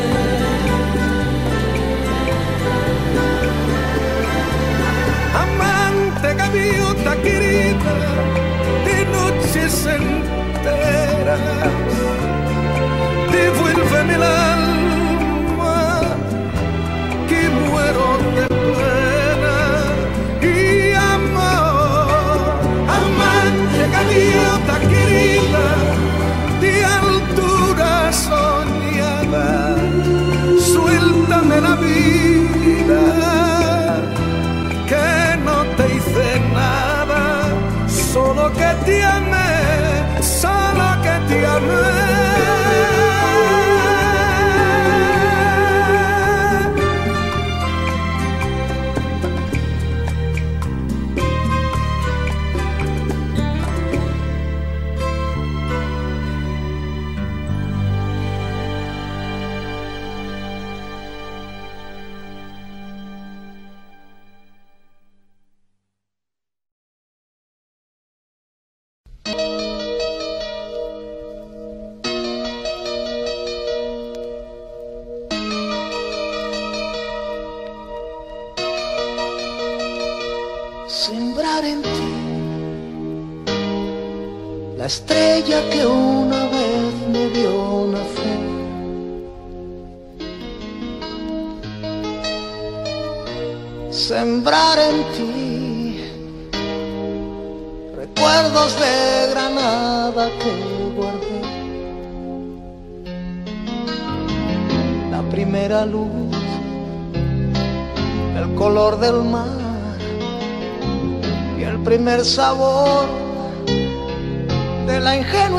Speaker 1: Amante gaviota querida, de noches enteras, devuélveme el alma que muero de pena y amor. Amante gaviota querida, de altura soñada, suéltame la vida, que no te hice nada, solo que te amé, solo que te amé.
Speaker 3: Sembrar en ti la estrella que una vez me vio nacer. Sembrar en ti recuerdos de Granada que guardé. La primera luz, el color del mar, el primer sabor de la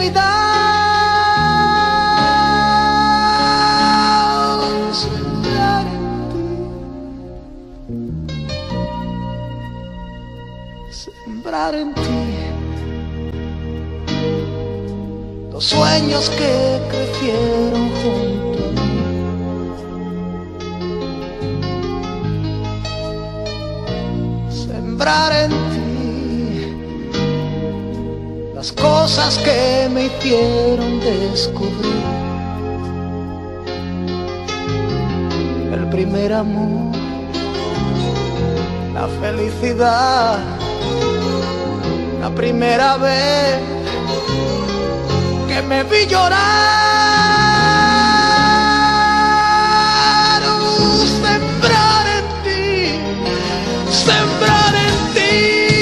Speaker 3: ingenuidad. Sembrar en ti, sembrar en ti los sueños que crecieron junto a mí. Sembrar en ti las cosas que me hicieron descubrir el primer amor, la felicidad, la primera vez que me vi llorar. Uh, sembrar en ti, sembrar en ti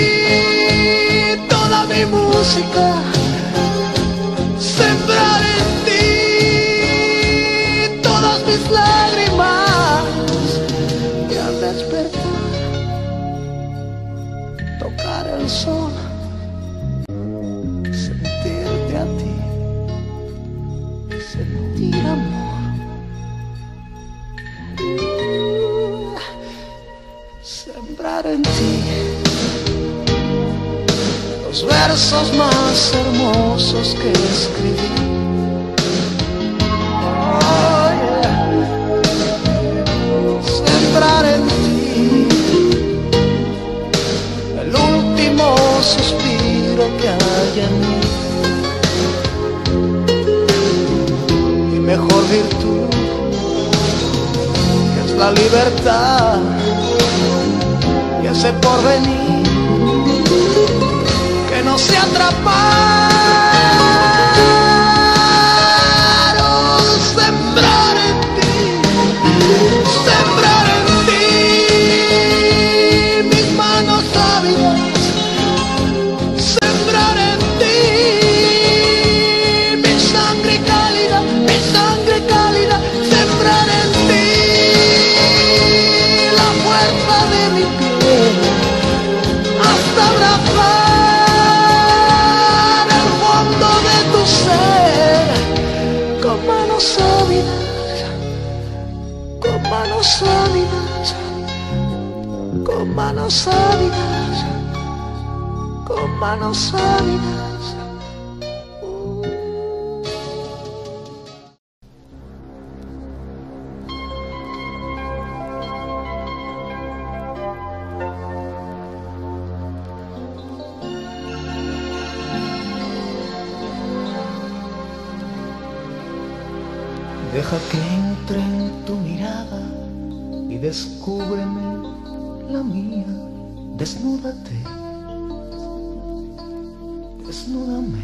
Speaker 3: toda mi música, sembrar en ti todas mis lágrimas, y al despertar tocar el sol, sentirte a ti, sentir amor. Sembrar en ti los versos versos más hermosos que escribí. Oh, yeah. Sembrar en ti el último suspiro que hay en mí. Mi mejor virtud, que es la libertad y ese porvenir que no se atraparon. Sembrar en ti, sembrar en ti mis manos ávidas, sembrar en ti mi sangre cálida, mi sangre cálida, sembrar en ti la fuerza de mi piel hasta abrazar con manos ávidas, con manos ávidas, con manos ávidas, con manos ávidas. Deja que entre en tu mirada y descúbreme la mía. Desnúdate, desnúdame.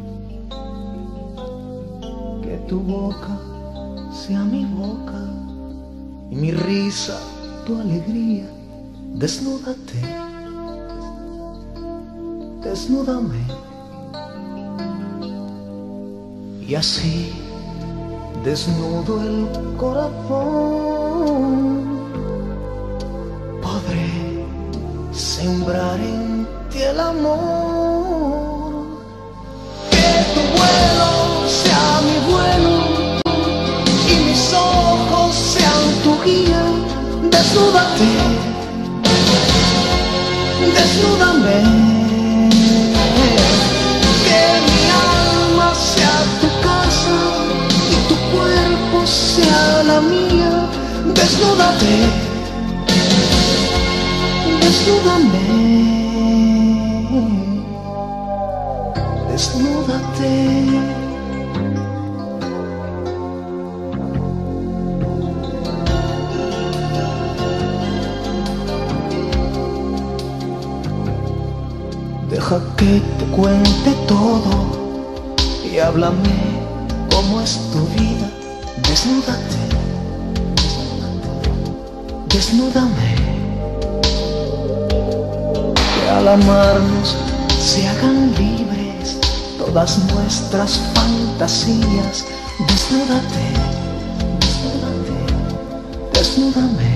Speaker 3: Que tu boca sea mi boca y mi risa tu alegría. Desnúdate, desnúdame. Y así desnudo el corazón, podré sembrar en ti el amor. Que tu vuelo sea mi vuelo y mis ojos sean tu guía. Desnúdate, desnúdame. Que mi alma sea tu casa, sea la mía. Desnúdate, desnúdame, desnúdate. Deja que te cuente todo y háblame cómo es tu vida. Desnúdate, desnúdame. Que al amarnos se hagan libres todas nuestras fantasías. Desnúdate, desnúdate, desnúdame.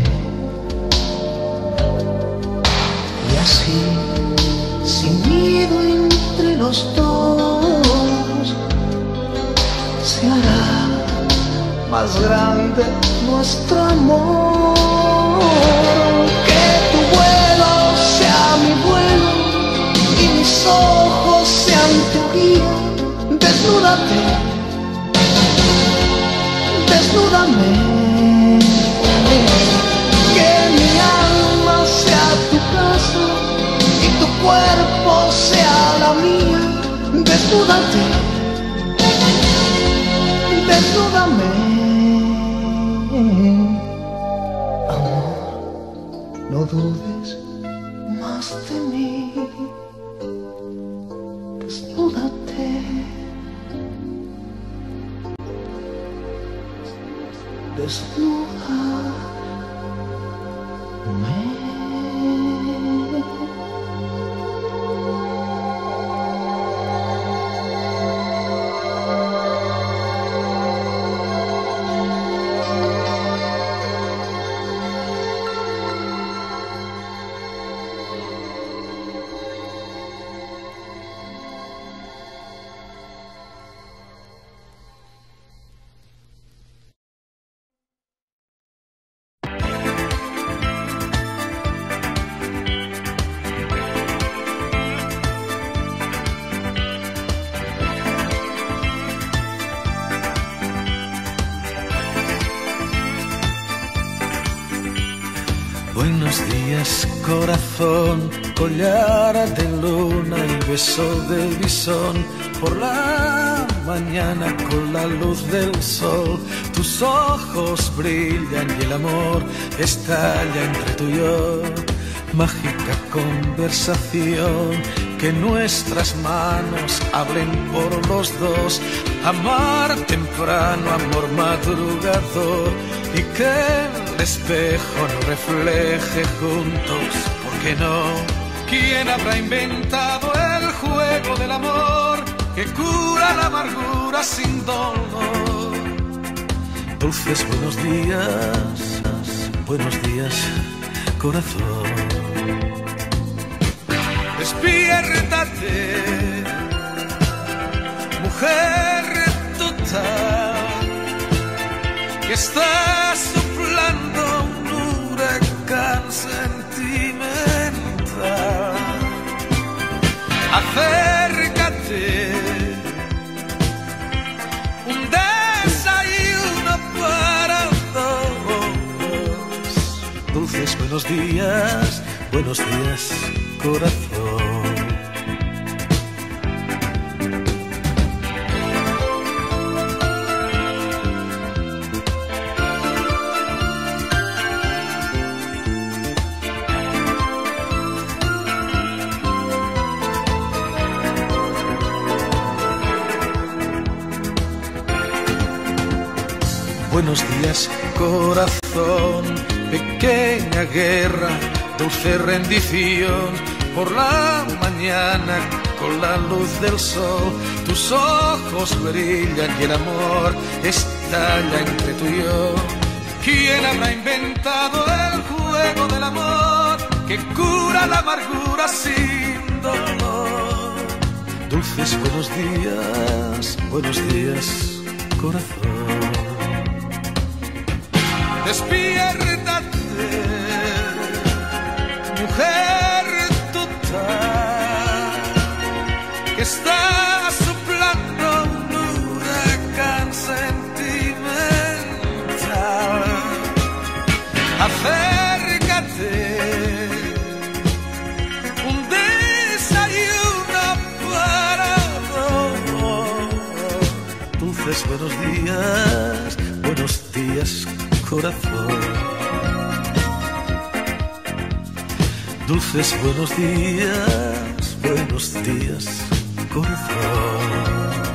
Speaker 3: Y así, sin miedo entre los dos, se hará más grande nuestro amor. Que tu vuelo sea mi vuelo y mis ojos sean tu guía. Desnúdate, desnúdame. Que mi alma sea tu casa y tu cuerpo sea la mía. Desnúdate, desnúdame. Amor, no dudes más de mí. Desnúdate, desnúdame.
Speaker 1: Buenos días, corazón, collar de luna y beso de bisón. Por la mañana con la luz del sol, tus ojos brillan y el amor estalla entre tú y yo. Mágica conversación, que nuestras manos hablen por los dos. Amar temprano, amor madrugador, y que el espejo nos refleje juntos, ¿por qué no? ¿Quién habrá inventado el juego del amor que cura la amargura sin dolor? Dulces buenos días, buenos días, corazón. Despiértate, mujer total, que está soplando un huracán sentimental. Acércate, un desayuno para dos. Dulces buenos días, buenos días, corazón. Buenos días, corazón, pequeña guerra, dulce rendición. Por la mañana con la luz del sol, tus ojos brillan y el amor estalla entre tú y yo. ¿Quién habrá inventado el juego del amor que cura la amargura sin dolor? Dulces buenos días, buenos días, corazón. Despiértate, mujer total, que está soplando un huracán sentimental. Acércate, un desayuno para dos. Dulces buenos días, buenos días, corazón. Dulces buenos días, buenos días, corazón.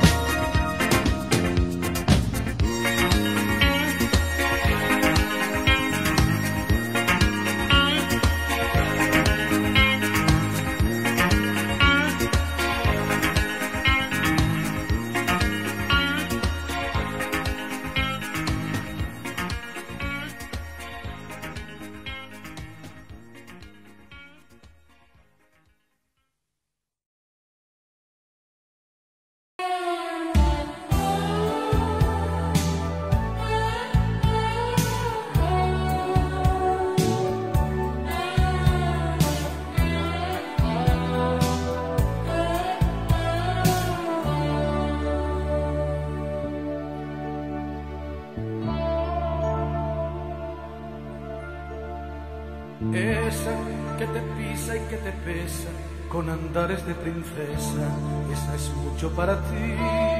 Speaker 6: Esa que te pisa y que te pesa con andares de princesa, esa es mucho para ti.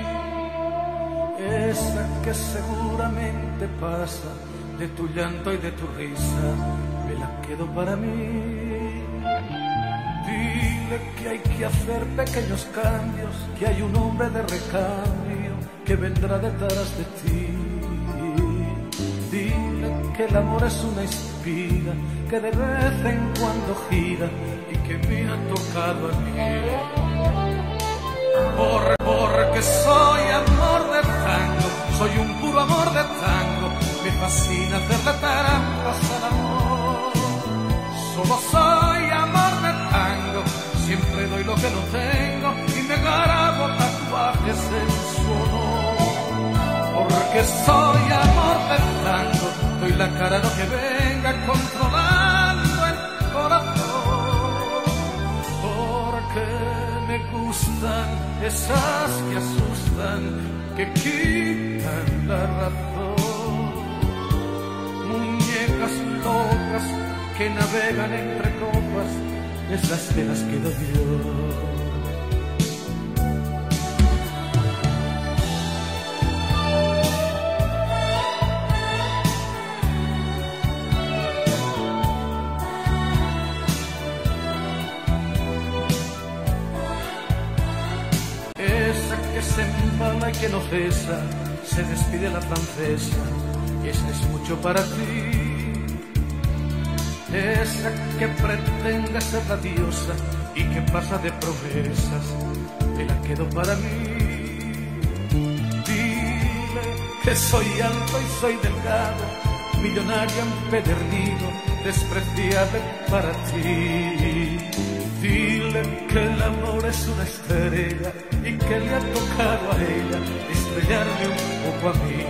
Speaker 6: Esa que seguramente pasa de tu llanto y de tu risa, me la quedo para mí. Dile que hay que hacer pequeños cambios, que hay un hombre de recambio que vendrá detrás de ti. Dile que el amor es una espiga que de vez en cuando gira y que me ha tocado a mí. Por, porque soy amor de tango, soy un puro amor de tango, me fascina hacerle trampas al amor. Solo soy amor de tango, siempre doy lo que no tengo y me grabo tatuajes en su honor. Porque soy amor de tango, doy la cara a lo que venga, controlando el corazón. Porque me gustan esas que asustan, que quitan la razón. Muñecas locas que navegan entre copas, esas me las quedo yo. Esa que se embala y que no cesa, se despide la francesa, esa es mucho para ti. Esa que pretende ser la diosa y que pasa de promesas, te la quedo para mí. Dile que soy alto y soy delgado, millonario empedernido, despreciable para ti. Dile que el amor es una estrella y que le ha tocado a ella estrellarme un poco a mí.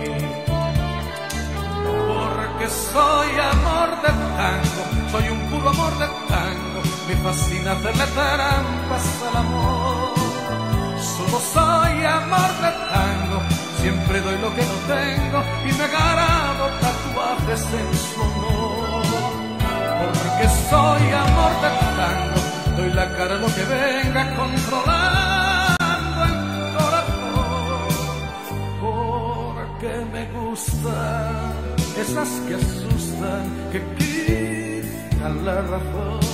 Speaker 6: Porque soy amor de tango, soy un puro amor de tango, me fascina hacerle trampas al amor. Solo soy amor de tango, siempre doy lo que no tengo y me grabo tatuajes en su honor. Porque soy amor de tango, doy la cara a lo que venga, controlando el corazón. Porque me gustan esas que asustan, que quitan la razón.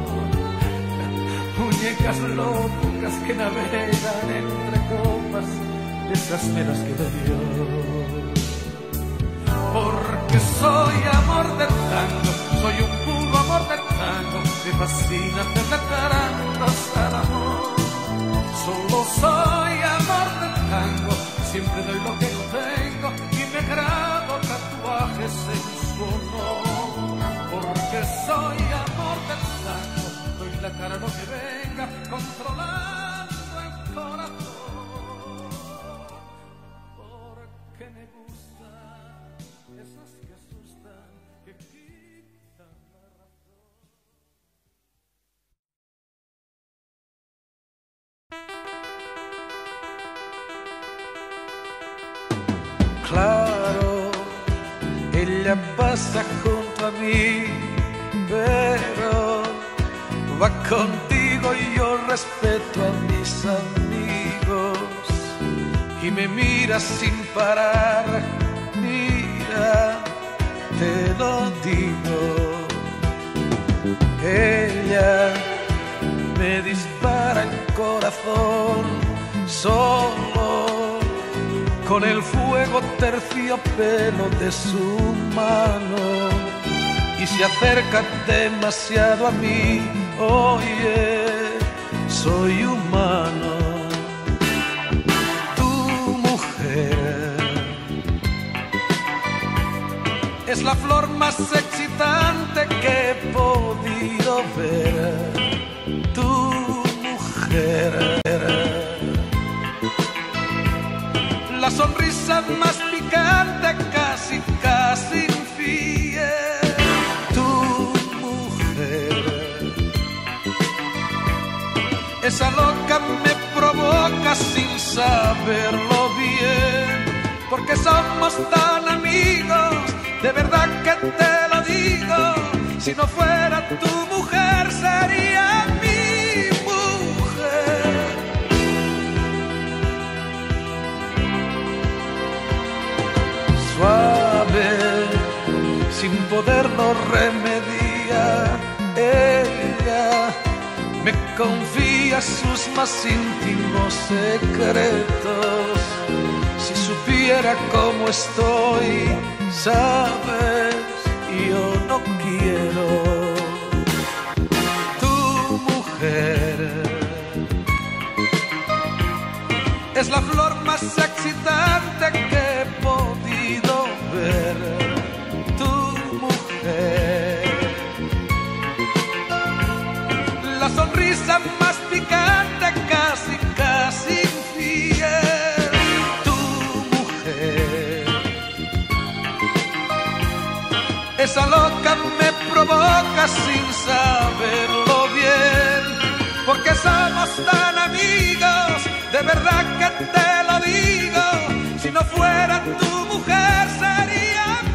Speaker 6: Muñecas locas que navegan entre copas, esas me las quedo yo. Porque soy amor de tango, soy un puro amor de tango, me fascina hacerle trampas al amor. Solo soy amor de tango, siempre doy lo que no tengo y me grabo tatuajes en su honor. Porque soy amor de tango, doy la cara a lo que venga, controlando el corazón. Porque me gustan esas que asustan, que quitan la razón.
Speaker 1: Claro, ella pasa junto a mí, pero va contigo y yo respeto a mis amigos. Y me mira sin parar, mira, te lo digo. Ella me dispara el corazón solo con el fuego terciopelo de su mano, y se acerca demasiado a mí. Oye, soy humano. Tu mujer es la flor más excitante que he podido ver. Tu mujer, la sonrisa más picante, casi, casi infiel. Tu mujer, esa loca me provoca sin saberlo bien. Porque somos tan amigos, de verdad que te lo digo. Si no fuera tu mujer, sería mi mujer. Suave, sin poderlo remediar, ella me confía sus más íntimos secretos. Si supiera cómo estoy, sabes, yo no quiero. Tu mujer es la flor más excitante que he podido ver. Tu mujer, la sonrisa más picante, casi, casi infiel. Tu mujer, esa loca me provoca sin saberlo bien. Porque somos tan amigos, de verdad que te lo digo. Si no fuera tu mujer, sería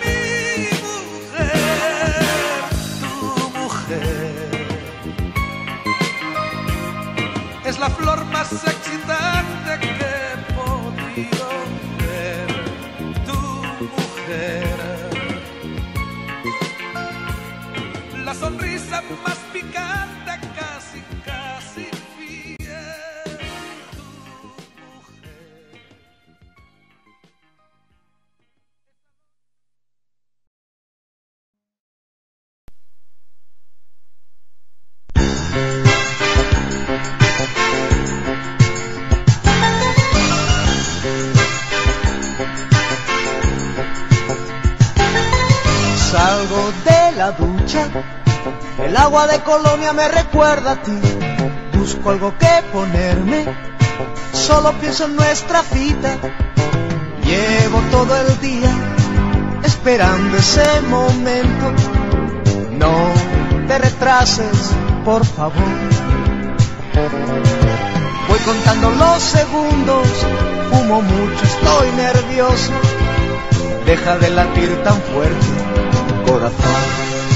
Speaker 3: Salgo de la ducha, el agua de Colonia me recuerda a ti. Busco algo que ponerme, solo pienso en nuestra cita. Llevo todo el día esperando ese momento. No te retrases, por favor. Voy contando los segundos, fumo mucho, estoy nervioso. Deja de latir tan fuerte, corazón.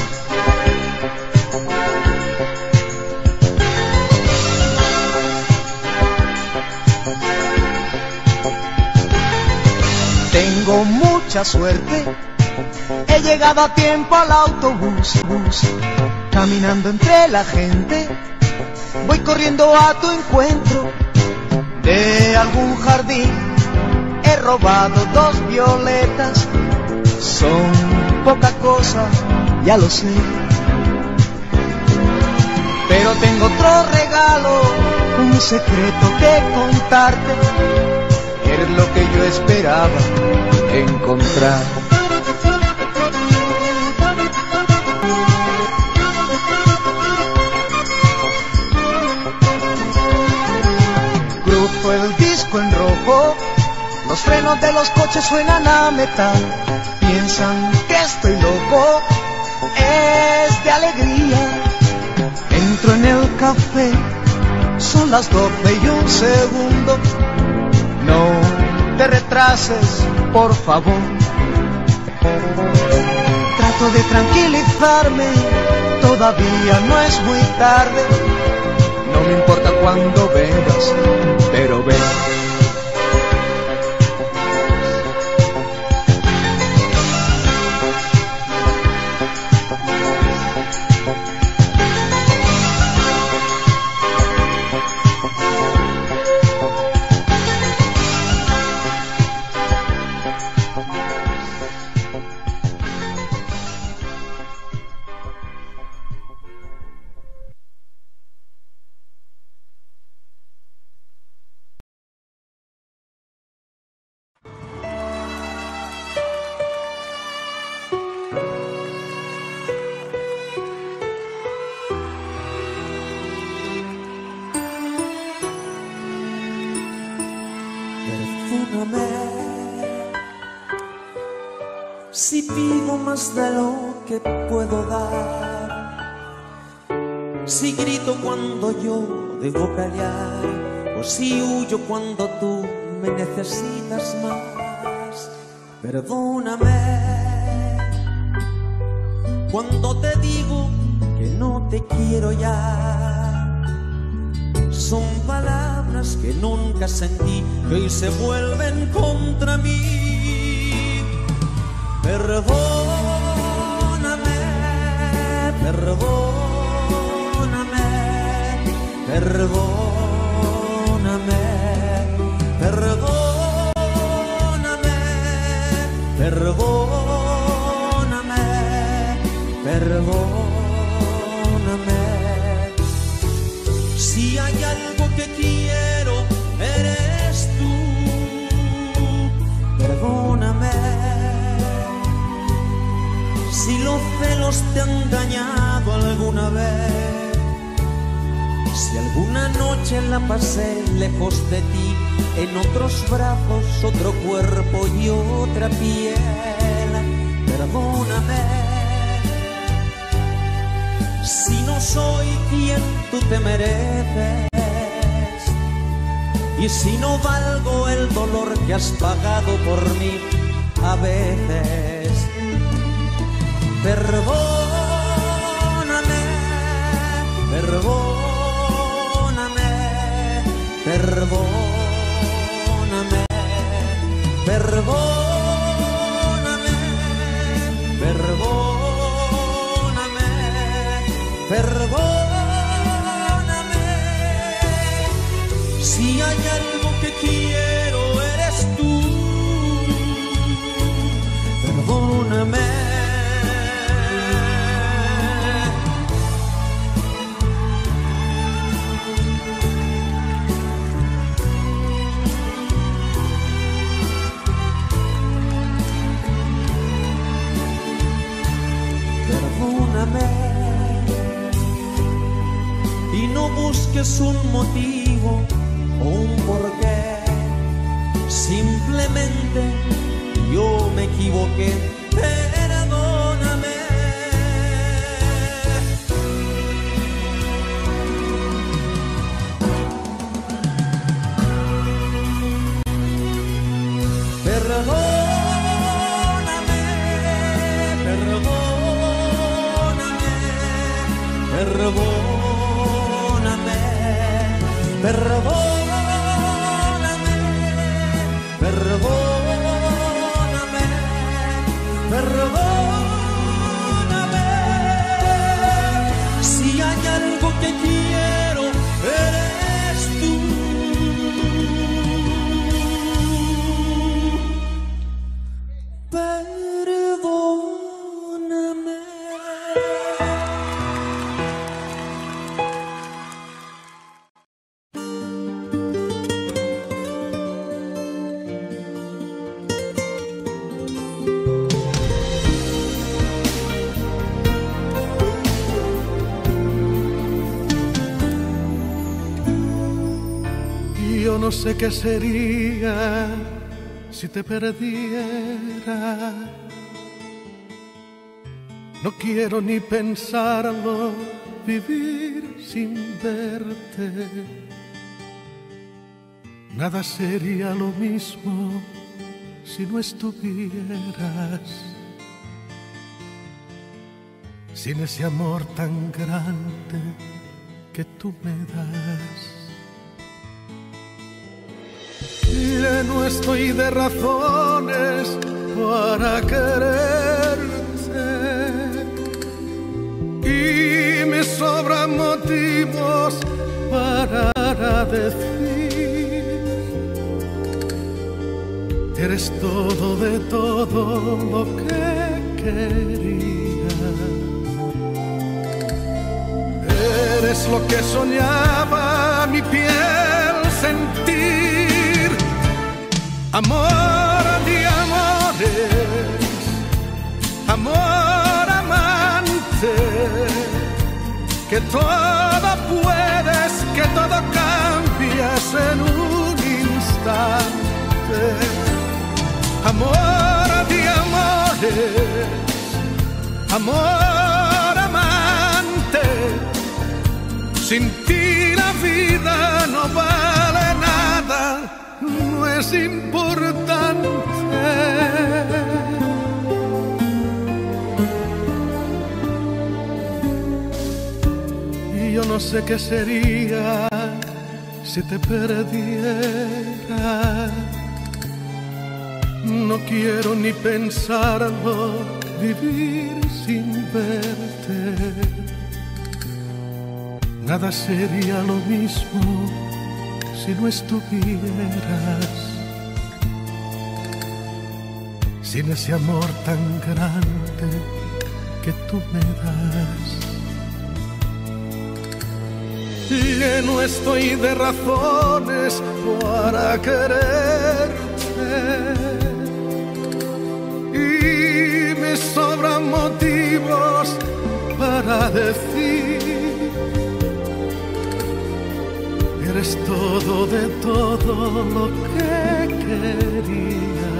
Speaker 3: Tengo mucha suerte, he llegado a tiempo al autobús, bus. Caminando entre la gente, voy corriendo a tu encuentro. De algún jardín he robado dos violetas, son poca cosa, ya lo sé. Pero tengo otro regalo, un secreto que contarte. Eres lo que yo esperaba encontrar. Cruzo el disco en rojo, los frenos de los coches suenan a metal. Piensan que estoy loco, es de alegría. Entro en el café, son las doce y un segundo. No te retrases, por favor. Trato de tranquilizarme, todavía no es muy tarde. No me importa cuándo vengas, pero ven.
Speaker 2: Si pido más de lo que puedo dar, si grito cuando yo debo callar, o si huyo cuando tú me necesitas más, perdóname cuando te digo que no te quiero ya. Son palabras que nunca sentí, que hoy se vuelven contra mí. Perdóname, perdóname, perdóname, perdóname, perdóname, perdóname. Si hay algo que quiero, eres tú. Perdóname. Si los celos te han dañado alguna vez, si alguna noche la pasé lejos de ti, en otros brazos, otro cuerpo y otra piel, perdóname. Si no soy quien tú te mereces, y si no valgo el dolor que has pagado por mí a veces. Perdóname, perdóname, perdóname, perdóname, perdóname, perdóname. Si hay algo que quiero, eres tú. Perdóname. perdóname y no busques un motivo o un porqué. Simplemente yo me equivoqué. Perdóname. Perdóname, perdóname, perdóname, perdóname, perdóname, perdóname. Si hay algo que quiero, eres tú. Perdóname.
Speaker 1: Yo no sé qué sería si te perdiera. No quiero ni pensarlo, vivir sin verte. Nada sería lo mismo si no estuvieras. Sin ese amor tan grande que tú me das. Lleno estoy de razones para quererte y me sobran motivos para decir: eres todo de todo lo que quería. Eres lo que soñaba mi piel sentir. Amor de amores, amor amante, que todo puedes, que todo cambias en un instante. Amor de amores, amor amante, sin ti la vida no vale nada. No es importante. Y yo no sé qué sería si te perdiera. No quiero ni pensarlo, vivir sin verte. Nada sería lo mismo si no estuvieras. Sin ese amor tan grande que tú me das. Lleno estoy de razones para quererte y me sobran motivos para decir: eres todo de todo lo que quería.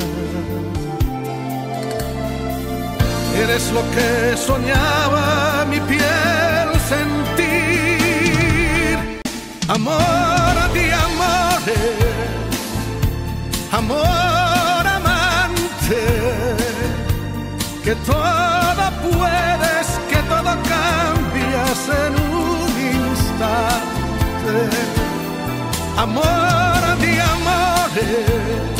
Speaker 1: Eres lo que soñaba mi piel sentir. Amor de amores, amor amante, que todo puedes, que todo cambias en un instante. Amor de amores,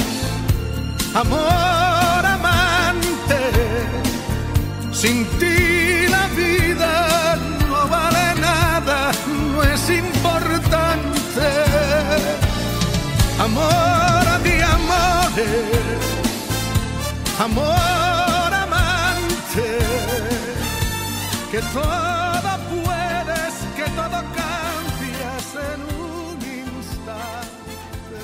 Speaker 1: amor amante, sin ti la vida no vale nada, no es importante. Amor de amores, amor amante, que todo puedes, que todo cambias en un instante.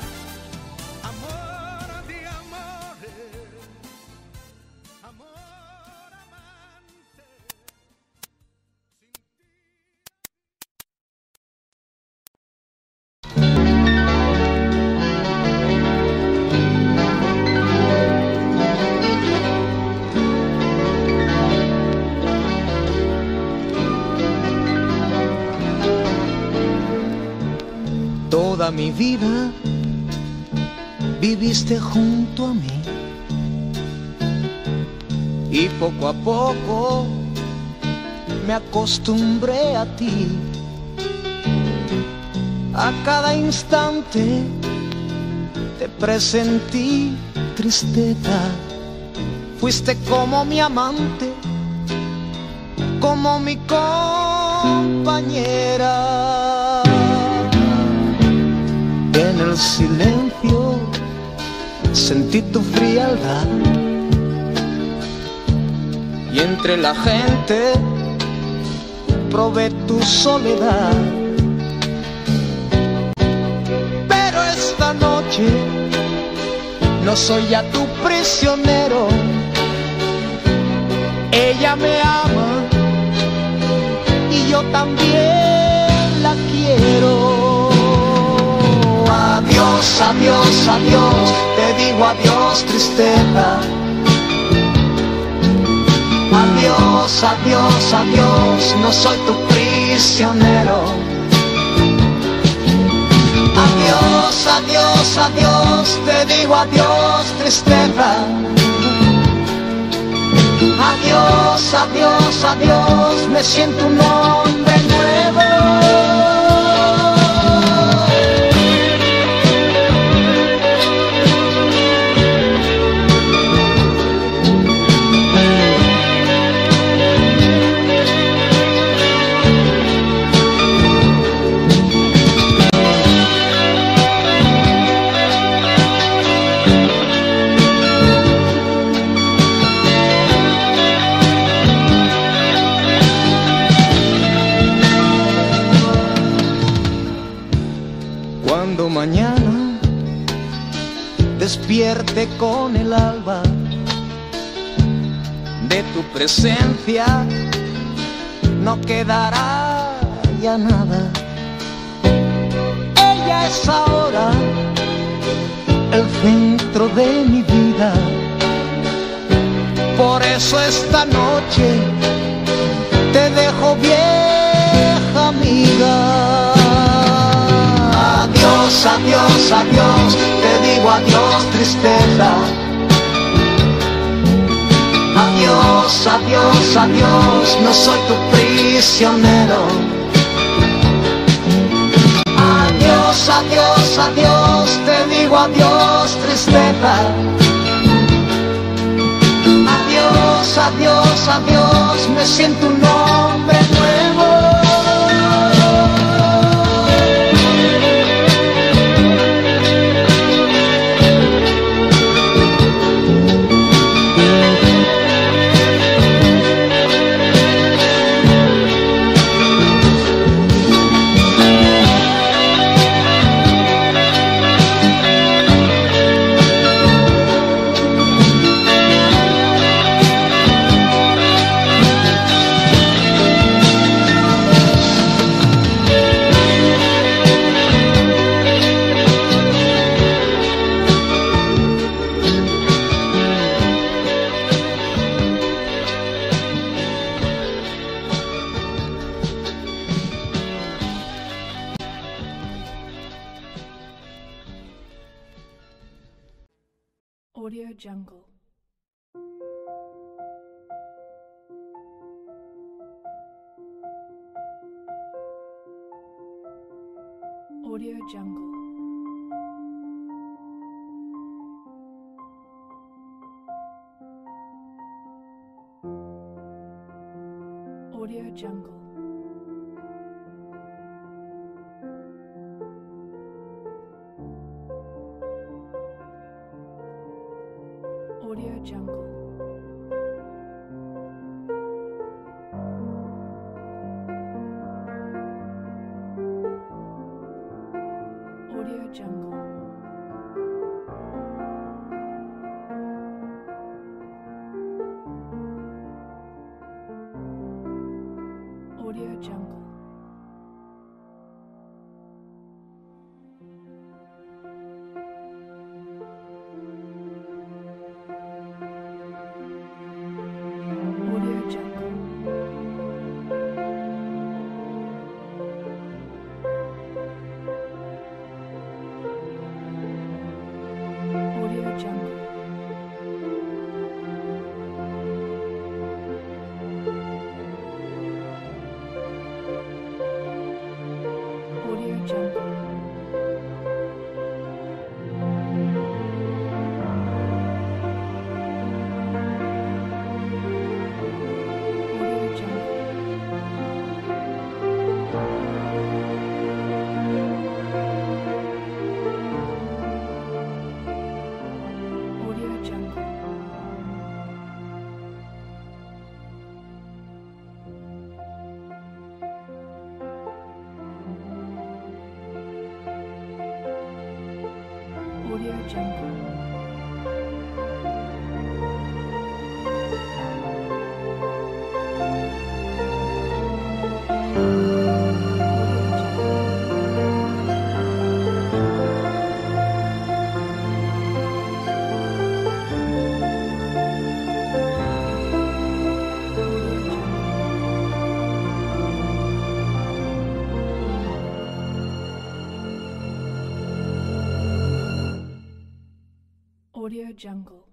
Speaker 1: Amor de amores, amor amante.
Speaker 3: mi vida viviste junto a mí y poco a poco me acostumbré a ti. A cada instante te presentí tristeza. Fuiste como mi amante, como mi compañera. En el silencio sentí tu frialdad y entre la gente probé tu soledad. Pero esta noche no soy ya tu prisionero. Ella me ama y yo también la quiero. Adiós, adiós, adiós, te digo adiós, tristeza. Adiós, adiós, adiós, no soy tu prisionero. Adiós, adiós, adiós, te digo adiós, tristeza. Adiós, adiós, adiós, me siento un hombre nuevo. Cuando mañana despierte con el alba de tu presencia, no quedará ya nada. Ella es ahora el centro de mi vida. Por eso esta noche te dejo, vieja amiga. Adiós, adiós, adiós, te digo adiós, tristeza. Adiós, adiós, adiós, no soy tu prisionero. Adiós, adiós, adiós, te digo adiós, tristeza. Adiós, adiós, adiós, me siento un hombre nuevo.
Speaker 7: Audio Jungle. Audio Jungle. Audio Jungle. Audio Jungle. Audio Jungle. Audio Jungle. Audio Jungle.